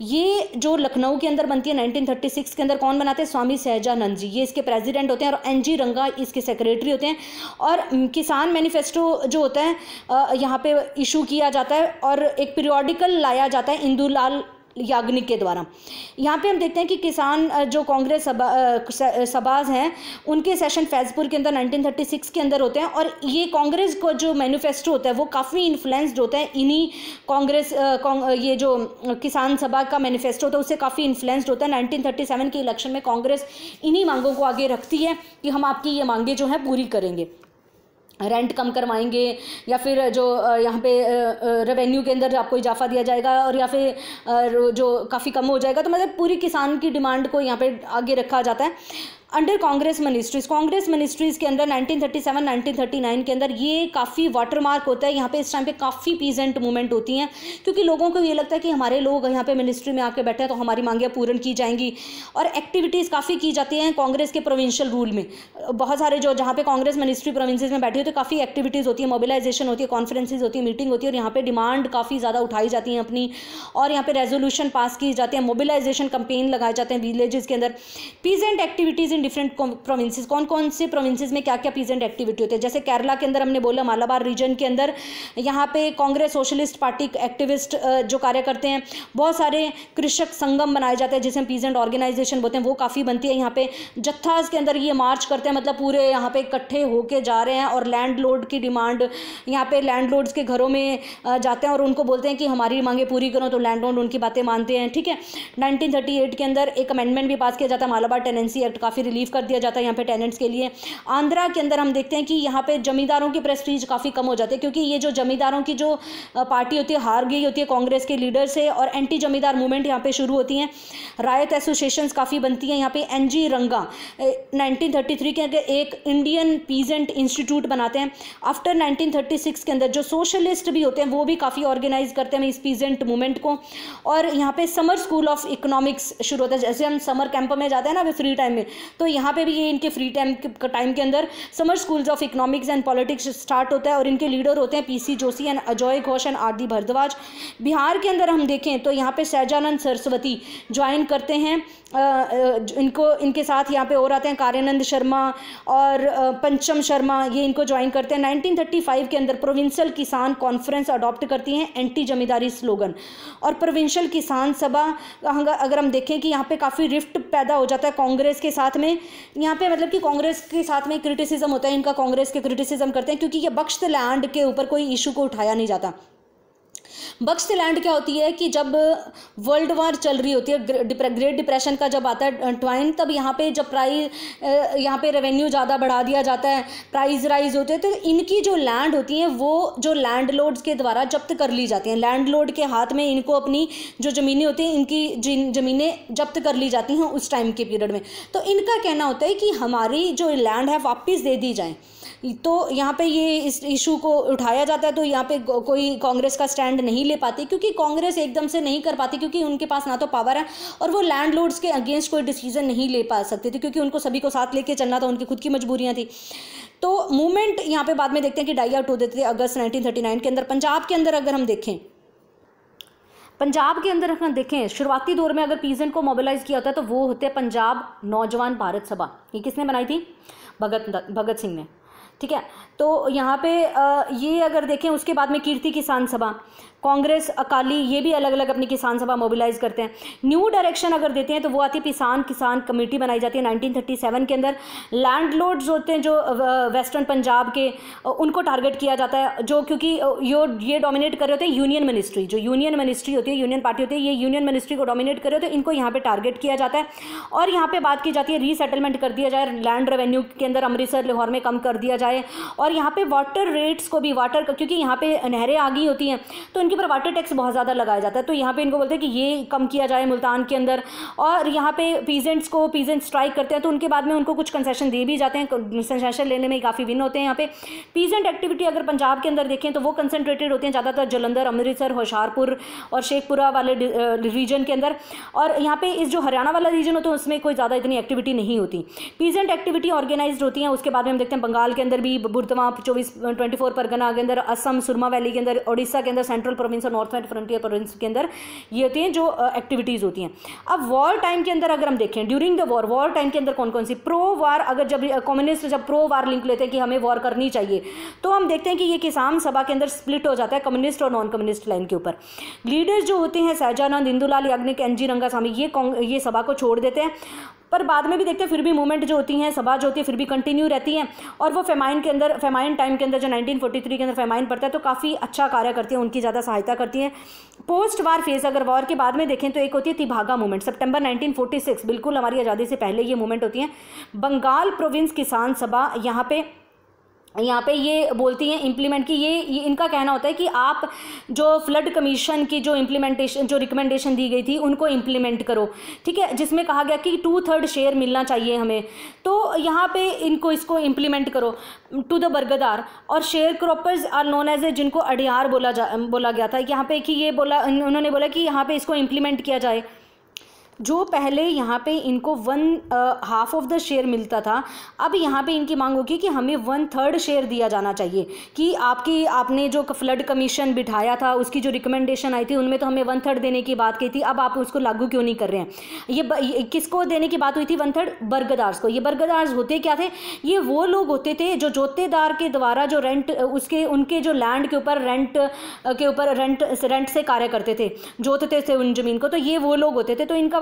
ये जो लखनऊ के अंदर बनती है नाइनटीन थर्टी सिक्स के अंदर, कौन बनाते हैं? स्वामी सहजानंद जी, ये इसके प्रेसिडेंट होते हैं और एन जी रंगा इसके सेक्रेटरी होते हैं। और किसान मैनिफेस्टो जो होता है यहाँ पे इशू किया जाता है और एक पीरियोडिकल लाया जाता है इंदुलाल याग्निक के द्वारा। यहाँ पे हम देखते हैं कि किसान जो कांग्रेस सभा सभाज हैं उनके सेशन फैजपुर के अंदर नाइनटीन थर्टी सिक्स के अंदर होते हैं और ये कांग्रेस को जो मैनिफेस्टो होता है वो काफ़ी इन्फ्लुएंस्ड होता है इन्हीं कांग्रेस ये जो किसान सभा का मैनिफेस्टो होता है उससे काफ़ी इन्फ्लुएंस्ड होता है। नाइनटीन थर्टी सेवन के इलेक्शन में कांग्रेस इन्हीं मांगों को आगे रखती है कि हम आपकी ये मांगे जो हैं पूरी करेंगे, रेंट कम करवाएंगे या फिर जो यहाँ पे रेवेन्यू के अंदर आपको इजाफा दिया जाएगा और या फिर जो काफ़ी कम हो जाएगा। तो मतलब पूरी किसान की डिमांड को यहाँ पे आगे रखा जाता है। Under Congress ministries, Congress ministries के अंदर nineteen thirty seven nineteen thirty nine के अंदर ये काफ़ी वाटरमार्क होता है। यहाँ पे इस टाइम पे काफ़ी पीजेंट मूवमेंट होती हैं क्योंकि लोगों को ये लगता है कि हमारे लोग यहाँ पे मिनिस्ट्री में आके बैठे हैं तो हमारी मांगें पूर्ण की जाएंगी और एक्टिविटीज़ काफ़ी की जाती हैं कांग्रेस के प्रोविंशियल रूल में। बहुत सारे जो जहाँ पे कांग्रेस मिनिस्ट्री प्रोविंसेस में बैठी होती है तो काफ़ी एक्टिविटीज़ होती है, मोबिलाइजेशन होती है, कॉन्फ्रेंसेज होती है, मीटिंग होती है और यहाँ पे डिमांड काफ़ी ज़्यादा उठाई जाती हैं अपनी और यहाँ पे रेजोल्यूशन पास की जाते हैं, मोबिलाइजेशन कंपेन लगाए जाते हैं विलेजेस के अंदर। Peasant activities in different provinces, कौन कौन से प्रोविंसेस में क्या क्या पीजेंट एक्टिविटी होती है? जैसे केरला के अंदर हमने बोला मालाबार रीजन के अंदर यहाँ पे कांग्रेस सोशलिस्ट पार्टी एक्टिविस्ट जो कार्य करते हैं, बहुत सारे कृषक संगम बनाए जाते हैं जिसे हम पीजेंट ऑर्गेनाइजेशन बोलते हैं, वो काफ़ी बनती है। यहाँ पे जत्थाज के अंदर ये मार्च करते हैं, मतलब पूरे यहाँ पे इकट्ठे होके जा रहे हैं और लैंड लॉर्ड की डिमांड, यहाँ पे लैंड लॉर्ड्स के घरों में जाते हैं और उनको बोलते हैं कि हमारी मांगे पूरी करो, तो लैंड लॉर्ड उनकी बातें मानते हैं। ठीक है, नाइनटीन थर्टी एट के अंदर एक अमेंडमेंट भी पास किया जाता है, मालाबार टेनेंसी एक्ट, काफ़ी रिलीव कर दिया जाता है यहाँ पे टेनेंट्स के लिए। आंध्रा के अंदर हम देखते हैं कि यहाँ पे जमींदारों की प्रेस्टीज काफ़ी कम हो जाती है, क्योंकि ये जो जमींदारों की जो पार्टी होती है हार गई होती है कांग्रेस के लीडर से, और एंटी जमींदार मूवमेंट यहाँ पे शुरू होती हैं। रायत एसोसिएशंस काफ़ी बनती हैं यहाँ पे। एन जी रंगा नाइनटीन थर्टी थ्री के अंदर एक इंडियन पीजेंट इंस्टीट्यूट बनाते हैं। आफ्टर नाइनटीन थर्टी सिक्स के अंदर जो सोशलिस्ट भी होते हैं वो भी काफ़ी ऑर्गेनाइज करते हैं इस पीजेंट मूवमेंट को। और यहाँ पे समर स्कूल ऑफ इकोनॉमिक्स शुरू होता है, जैसे हम समर कैंप में जाते हैं ना अभी फ्री टाइम में, तो यहाँ पे भी ये इनके फ्री टाइम टाइम के अंदर summer schools of economics and politics start होता है, और इनके लीडर होते हैं P C Joshi and Ajay Ghosh and R D Bhardwaj. Bihar के अंदर हम देखें तो यहाँ पे सहजानंद सरस्वती ज्वाइन करते हैं, इनको इनके साथ यहाँ पे और आते हैं कार्यानंद शर्मा और पंचम शर्मा, ये इनको ज्वाइन करते हैं। नाइनटीन थर्टी फाइव के अंदर प्रोविंशियल किसान कॉन्फ्रेंस अडॉप्ट करती हैं एंटी जमींदारी स्लोगन, और प्रोविंशियल किसान सभा अगर हम देखें कि यहाँ पे काफ़ी रिफ्ट पैदा हो जाता है कांग्रेस के साथ में। यहाँ पे मतलब कि कांग्रेस के साथ में क्रिटिसिज्म होता है इनका, कांग्रेस के क्रिटिसिज्म करते हैं क्योंकि ये बख्श लैंड के ऊपर कोई इशू को उठाया नहीं जाता। बख्श लैंड क्या होती है कि जब वर्ल्ड वार चल रही होती है, ग्रेट डिप्रेशन का जब आता है ट्वाइन, तब यहाँ पे जब प्राइस यहाँ पे रेवेन्यू ज़्यादा बढ़ा दिया जाता है, प्राइस राइज होते हैं, तो इनकी जो लैंड होती हैं वो जो लैंडलॉर्ड्स के द्वारा जब्त कर ली जाती हैं। लैंडलॉर्ड के हाथ में इनको अपनी जो ज़मीनें होती हैं इनकी जिन ज़मीनें जब्त कर ली जाती हैं उस टाइम के पीरियड में। तो इनका कहना होता है कि हमारी जो लैंड है वापस दे दी जाए। तो यहाँ पे ये इस इशू को उठाया जाता है, तो यहाँ पे कोई कांग्रेस का स्टैंड नहीं ले पाती, क्योंकि कांग्रेस एकदम से नहीं कर पाती, क्योंकि उनके पास ना तो पावर है और वो लैंडलॉर्ड्स के अगेंस्ट कोई डिसीजन नहीं ले पा सकते थे, क्योंकि उनको सभी को साथ लेके चलना था, उनकी खुद की मजबूरियाँ थी। तो मूवमेंट यहाँ पे बाद में देखते हैं कि डाई आउट हो देते थे अगस्त नाइनटीन थर्टी नाइन के अंदर। पंजाब के अंदर अगर हम देखें पंजाब के अंदर हम देखें शुरुआती दौर में अगर पीजेंट को मोबिलाइज किया होता है तो वो होते हैं पंजाब नौजवान भारत सभा। ये किसने बनाई थी? भगत भगत सिंह ने। ठीक है, तो यहाँ पे ये अगर देखें उसके बाद में कीर्ति किसान सभा, कांग्रेस, अकाली, ये भी अलग अलग अपनी किसान सभा मोबिलाइज करते हैं। न्यू डायरेक्शन अगर देते हैं तो वो आती है किसान किसान कमेटी बनाई जाती है नाइनटीन थर्टी सेवन के अंदर। लैंडलॉर्ड्स होते हैं जो वेस्टर्न पंजाब के, उनको टारगेट किया जाता है, जो क्योंकि यो ये डोमिनेट कर रहे होते हैं यूनियन मिनिस्ट्री, जो यूनियन मिनिस्ट्री होती है, यूनियन पार्टी होती है, ये यूनियन मिनिस्ट्री को डोमिनेट कर रहे होते हैं, इनको यहाँ पे टारगेट किया जाता है। और यहाँ पे बात की जाती है रीसेटलमेंट कर दिया जाए, लैंड रेवेन्यू के अंदर अमृतसर लाहौर में कम कर दिया जाए, और यहाँ पे वाटर रेट्स को भी, वाटर क्योंकि यहाँ पे नहरें आ गई होती हैं तो इनके ऊपर वाटर टैक्स बहुत ज़्यादा लगाया जाता है, तो यहाँ पे इनको बोलते हैं कि ये कम किया जाए मुल्तान के अंदर। और यहाँ पे पीजेंट्स को पीजेंट स्ट्राइक करते हैं तो उनके बाद में उनको कुछ कंसेशन दे भी जाते हैं, कंसेशन लेने में काफ़ी विन होते हैं। यहाँ पे पीजेंट एक्टिविटी अगर पंजाब के अंदर देखें तो वो कंसनट्रेटेड होती हैं ज़्यादातर जलंधर, अमृतसर, होशियारपुर और शेखपुरा वाले रीजन के अंदर। और यहाँ पे इस जो हरियाणा वाला रीजन होता है उसमें कोई ज़्यादा इतनी एक्टिविटी नहीं होती। पीजेंट एक्टिविटी ऑर्गेनाइज होती हैं। उसके बाद में हम देखते हैं बंगाल के अंदर भी, बुर्दमा चौबीस ट्वेंटी फोर परगना के अंदर, असम सुरमा वैली के अंदर, उड़ीसा के अंदर, सेंट्रल प्रोविंस और नॉर्थ वेस्ट फ्रंटियर प्रोविंस के अंदर ये होती हैं जो एक्टिविटीज़ होती हैं। अब वॉर टाइम के अंदर अगर हम देखें during the war, war time के अंदर कौन कौन सी प्रो वार, अगर जब कम्युनिस्ट जब प्रो वार लिंक लेते हैं कि हमें वॉर करनी चाहिए, तो हम देखते हैं कि ये किसान सभा के अंदर स्प्लिट हो जाता है कम्युनिस्ट और नॉन कम्युनिस्ट लाइन के ऊपर। लीडर्स जो होते हैं सहजानंद, इंदुलाल याग्निक, एन जी रंगास्वामी, ये ये सभा को छोड़ देते हैं। पर बाद में भी देखते हैं फिर भी मूवमेंट जो होती हैं, सभा जो होती है फिर भी कंटिन्यू रहती हैं। और वो फेमाइन के अंदर, फेमाइन टाइम के अंदर जो नाइनटीन फोर्टी थ्री के अंदर फेमाइन पड़ता है तो काफ़ी अच्छा कार्य करती हैं, उनकी ज़्यादा सहायता करती हैं। पोस्ट वार फेज अगर वॉर के बाद में देखें तो एक होती है तिभागा मूवमेंट, सितंबर नाइनटीन फोर्टी सिक्स, बिल्कुल हमारी आज़ादी से पहले ये मूवमेंट होती है। बंगाल प्रोविंस किसान सभा, यहाँ पे यहाँ पे ये बोलती हैं इम्प्लीमेंट की, ये, ये इनका कहना होता है कि आप जो फ्लड कमीशन की जो इम्प्लीमेंटेशन, जो रिकमेंडेशन दी गई थी उनको इम्प्लीमेंट करो। ठीक है, जिसमें कहा गया कि टू थर्ड शेयर मिलना चाहिए हमें, तो यहाँ पे इनको इसको इम्प्लीमेंट करो टू द बरगदार। और sharecroppers are known as a, जिनको अडियार बोला जा बोला गया था यहाँ पे, कि ये बोला उन्होंने बोला कि यहाँ पे इसको इम्प्लीमेंट किया जाए। जो पहले यहाँ पे इनको one half of the share मिलता था, अब यहाँ पे इनकी मांग होगी कि हमें वन थर्ड शेयर दिया जाना चाहिए, कि आपकी आपने जो फ्लड कमीशन बिठाया था उसकी जो रिकमेंडेशन आई थी उनमें तो हमें वन थर्ड देने की बात की थी, अब आप उसको लागू क्यों नहीं कर रहे हैं। ये, ये किसको देने की बात हुई थी? वन थर्ड बरगदार्स को। ये बरगदार्स होते क्या थे? ये वो लोग होते थे जो जोतेदार के द्वारा जो रेंट, उसके उनके जो लैंड के ऊपर रेंट के ऊपर रेंट रेंट से कार्य करते थे, जोतते थे उन जमीन को, तो ये वो लोग होते थे। तो इनका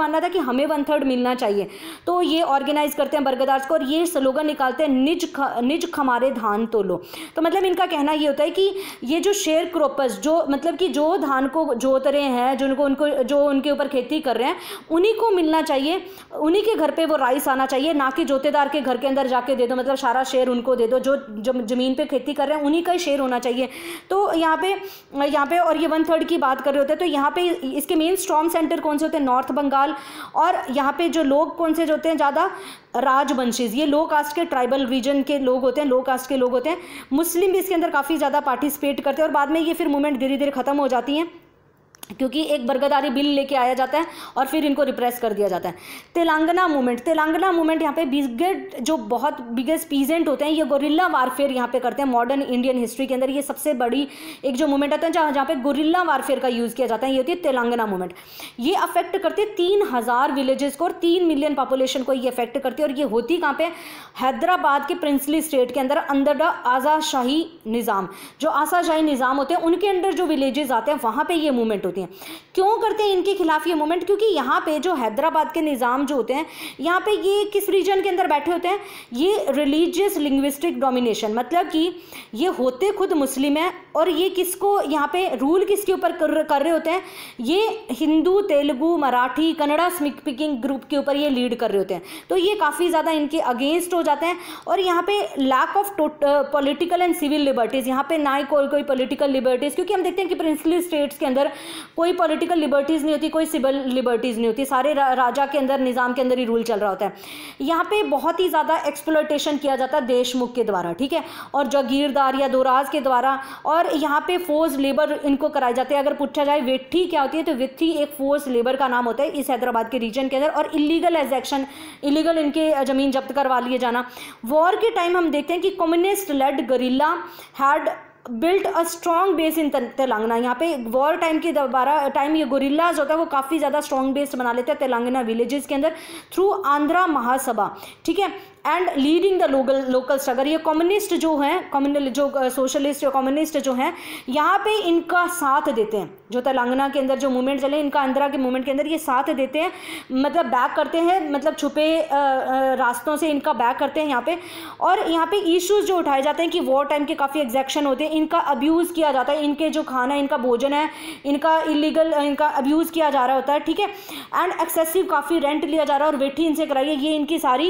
मानना था कि हमें वन थर्ड मिलना चाहिए। तो ये ऑर्गेनाइज करते हैं बरगदार्स को और ये स्लोगन निकालते हैं, निज ख, निज खमारे धान तो लो। तो मतलब इनका कहना ये होता है कि ये जो शेयर क्रॉपर्स, जो मतलब कि जो धान को जोत रहे हैं, जिनको उनको जो उनके ऊपर खेती कर रहे हैं, उन्हीं को मिलना चाहिए, उन्हीं के घर पे वो राइस आना चाहिए, ना कि जोतेदार के घर के अंदर जाके दे दो, मतलब सारा शेयर उनको दे दो, जो जमीन पे खेती कर रहे हैं उन्हीं का ही शेयर होना चाहिए। तो यहाँ पे यहाँ पे और ये वन थर्ड की बात कर रहे होते हैं। तो यहाँ पे इसके मेन स्ट्रॉन्ग सेंटर कौन से होते हैं? नॉर्थ बंगाल। और यहाँ पे जो लोग कौन से जो होते हैं ज़्यादा? राजवंशीज, ये लो कास्ट के ट्राइबल रीजन के लोग होते हैं, लो कास्ट के लोग होते हैं। मुस्लिम भी इसके अंदर काफ़ी ज़्यादा पार्टिसिपेट करते हैं और बाद में ये फिर मूवमेंट धीरे धीरे खत्म हो जाती हैं, क्योंकि एक बरगदारी बिल लेके आया जाता है और फिर इनको रिप्रेस कर दिया जाता है। तेलंगाना मूवमेंट, तेलंगाना मूवमेंट यहाँ पे बिगेस्ट जो बहुत बिगेस्ट पीजेंट होते हैं, ये गोरिल्ला वारफेयर यहाँ पे करते हैं। मॉडर्न इंडियन हिस्ट्री के अंदर ये सबसे बड़ी एक जो मूवमेंट आता है जहाँ जहाँ पे गोरिल्ला वारफेयर का यूज़ किया जाता है, ये होती है तेलंगाना मूवमेंट। ये अफेक्ट करते तीन हज़ार विलेजेस को और तीन मिलियन पॉपुलेशन को ये अफेक्ट करती है। और ये होती कहाँ पे? हैदराबाद के प्रिंसली स्टेट के अंदर, अंडर द आज़ाशाही निज़ाम। जो आज़ाशाही निज़ाम होते हैं उनके अंडर जो विलेजेस आते हैं वहाँ पर ये मूवमेंट होती है। क्यों करते हैं इनके खिलाफ ये मूवमेंट? क्योंकि यहाँ पे जो हैदराबाद के निज़ाम जो होते हैं, यहाँ पे ये किस रीजन के अंदर बैठे होते हैं? ये रिलीजियस लिंग्विस्टिक डोमिनेशन, मतलब कि ये होते खुद मुस्लिम हैं और ये किसको यहाँ पे रूल किसके ऊपर कर, कर रहे होते हैं? ये हिंदू, तेलुगु, मराठी, कन्नड़ा स्पीकिंग ग्रुप के ऊपर ये लीड कर रहे होते हैं। तो ये काफ़ी ज़्यादा इनके अगेंस्ट हो जाते हैं। और यहाँ पे lack of political and civil liberties, यहाँ पे ना ही कोई कोई पॉलिटिकल लिबर्टीज़, क्योंकि हम देखते हैं कि प्रिंसली स्टेट्स के अंदर कोई पॉलिटिकल लिबर्टीज़ नहीं होती, कोई सिविल लिबर्टीज़ नहीं होती, सारे रा, राजा के अंदर, निज़ाम के अंदर ही रूल चल रहा होता है। यहाँ पे बहुत ही ज़्यादा एक्सप्लॉयटेशन किया जाता है देशमुख के द्वारा, ठीक है, और जागीरदार या दोराज के द्वारा। और यहाँ पे फोर्स लेबर इनको कराए जाते हैं। अगर पूछा जाए वेट्ठी क्या होती है, तो वेट्ठी एक फोर्स लेबर का नाम होता है इस हैदराबाद के रीजन के अंदर। और इलीगल एजेक्शन, इलीगल इनके ज़मीन जब्त करवा लिए जाना। वॉर के टाइम हम देखते हैं कि communist led guerrilla had built a strong base in Telangana. यहाँ पे वॉर टाइम के दोबारा टाइम ये गोरिल्लाज होता है वो काफ़ी ज़्यादा स्ट्रॉन्ग बेस बना लेते हैं तेलंगाना विलेजेस के अंदर थ्रू आंध्रा महासभा, ठीक है, and leading the local local struggle. ये कम्युनिस्ट जो हैं, कम्युनल जो सोशलिस्ट या कम्युनिस्ट जो हैं, यहाँ पे इनका साथ देते हैं। जो तेलंगाना के अंदर जो मूवमेंट चले, इनका आंध्रा के मूवमेंट के अंदर ये साथ देते हैं, मतलब बैक करते हैं, मतलब छुपे रास्तों से इनका बैक करते हैं यहाँ पे। और यहाँ पे इश्यूज जो उठाए जाते हैं कि वॉर टाइम के काफ़ी एग्जैक्शन होते हैं, इनका अब्यूज़ किया जाता है, इनके जो खाना, इनका भोजन है, इनका इलीगल इनका अब्यूज़ किया जा रहा होता है, ठीक है, एंड एक्सेसिव काफ़ी रेंट लिया जा रहा है और वेठी इनसे कराइए, ये इनकी सारी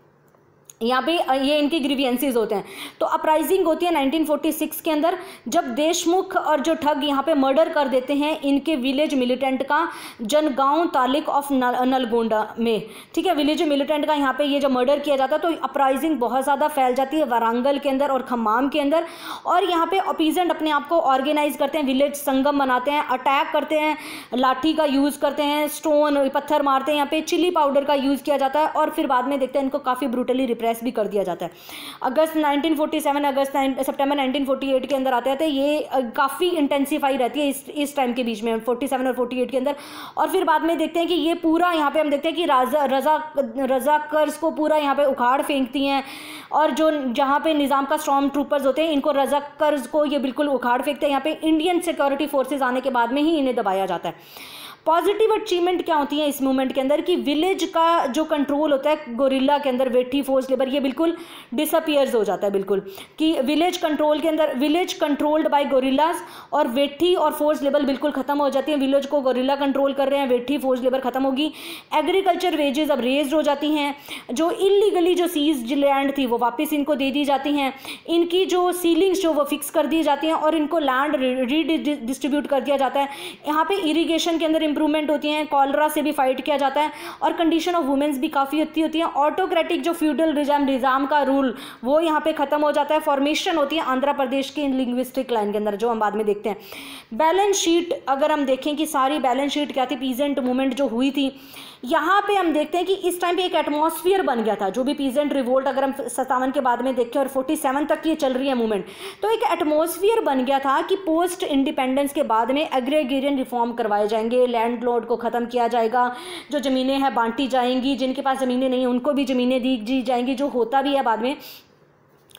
यहाँ पे ये इनके ग्रीवियंसेस होते हैं। तो अपराइजिंग होती है नाइनटीन फोर्टी सिक्स के अंदर, जब देशमुख और जो ठग यहाँ पे मर्डर कर देते हैं इनके विलेज मिलिटेंट का जनगांव तालुक ऑफ नलगोंडा में, ठीक है, विलेज मिलिटेंट का यहाँ पे ये जब मर्डर किया जाता है तो अपराइजिंग बहुत ज़्यादा फैल जाती है वारंगल के अंदर और खम्माम के अंदर। और यहाँ पे अपीजेंट अपने आप को ऑर्गेनाइज करते हैं, विलेज संगम बनाते हैं, अटैक करते हैं, लाठी का यूज़ करते हैं, स्टोन पत्थर मारते हैं, यहाँ पे चिली पाउडर का यूज़ किया जाता है। और फिर बाद में देखते हैं इनको काफ़ी ब्रूटली रिप्रेस भी कर दिया जाता है। अगस्त नाइनटीन फोर्टी सेवन, अगस्त सितंबर नाइनटीन फोर्टी एट के अंदर आते हैं, ये काफ़ी इंटेंसिफाई रहती है इस इस टाइम के बीच में, फोर्टी सेवन और फोर्टी एट के अंदर। और फिर बाद में देखते हैं कि ये पूरा यहाँ पे हम देखते हैं कि राजा रजा रजाकर्स को पूरा यहाँ पे उखाड़ फेंकती हैं। और जो जहाँ पे निज़ाम का स्टॉर्म ट्रूपर्स होते हैं इनको रजाकर्स को ये बिल्कुल उखाड़ फेंकते हैं। यहाँ पे इंडियन सिक्योरिटी फोर्सेज आने के बाद में ही इन्हें दबाया जाता है। पॉजिटिव अचीवमेंट क्या होती है इस मूवमेंट के अंदर कि विलेज का जो कंट्रोल होता है गोरिल्ला के अंदर, वेठी फोर्स लेबर, ये बिल्कुल डिसअपियर्स हो जाता है, बिल्कुल कि विलेज कंट्रोल के अंदर, विलेज कंट्रोल्ड बाय गोरिल्लाज, और वेठी और फोर्स लेबर बिल्कुल खत्म हो जाती है। विलेज को गोरिल्ला कंट्रोल कर रहे हैं, वेठी फोर्स लेबर खत्म होगी। एग्रीकल्चर वेजेस अब रेज्ड हो जाती हैं, जो इलीगली जो सीज लैंड थी वो वापस इनको दे दी जाती हैं, इनकी जो सीलिंग्स जो वो फिक्स कर दी जाती हैं और इनको लैंड रीडिस्ट्रीब्यूट कर दिया जाता है। यहाँ पे इरीगेशन के अंदर इंप्रूवमेंट होती हैं, कॉलरा से भी फाइट किया जाता है और कंडीशन ऑफ वुमेन्स भी काफ़ी अच्छी होती है। ऑटोक्रेटिक जो फ्यूडल निजाम निजाम का रूल वो यहाँ पे खत्म हो जाता है। फॉर्मेशन होती है आंध्र प्रदेश की लिंग्विस्टिक लाइन के अंदर, जो हम बाद में देखते हैं। बैलेंस शीट अगर हम देखें कि सारी बैलेंस शीट क्या थी, पीजेंट मूवमेंट जो हुई थी, यहाँ पे हम देखते हैं कि इस टाइम पे एक एटमॉस्फेयर बन गया था। जो भी पीजेंट रिवोल्ट अगर हम सत्तावन के बाद में देखें और फोर्टी सेवन तक ये चल रही है मूवमेंट, तो एक एटमॉस्फेयर बन गया था कि पोस्ट इंडिपेंडेंस के बाद में एग्रीगेरियन रिफॉर्म करवाए जाएंगे, लैंड लॉर्ड को ख़त्म किया जाएगा, जो ज़मीनें हैं बांटी जाएंगी, जिनके पास ज़मीनें नहीं हैं उनको भी ज़मीनें दी दी जाएंगी, जो होता भी है बाद में।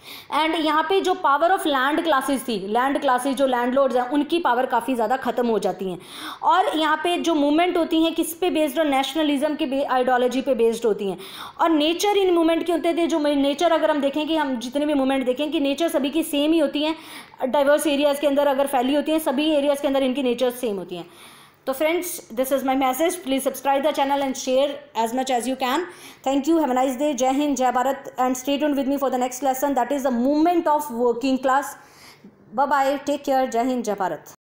एंड यहाँ पे जो पावर ऑफ लैंड क्लासेस थी, लैंड क्लासेस जो लैंडलॉर्ड्स हैं उनकी पावर काफ़ी ज़्यादा ख़त्म हो जाती हैं। और यहाँ पे जो मूवमेंट होती हैं किस पे बेस्ड, और नेशनलिज्म के आइडियोलॉजी पे बेस्ड होती हैं। और नेचर इन मूवमेंट के होते थे, जो नेचर अगर हम देखें कि हम जितने भी मूवमेंट देखें कि नेचर सभी की सेम ही होती हैं, डाइवर्स एरियाज़ के अंदर अगर फैली होती हैं, सभी एरियाज़ के अंदर इनकी नेचर सेम होती हैं। So friends, this is my message. Please subscribe the channel and share as much as you can. Thank you. Have a nice day. Jai Hind, Jai Bharat, and stay tuned with me for the next lesson. That is the movement of working class. Bye bye. Take care. Jai Hind, Jai Bharat.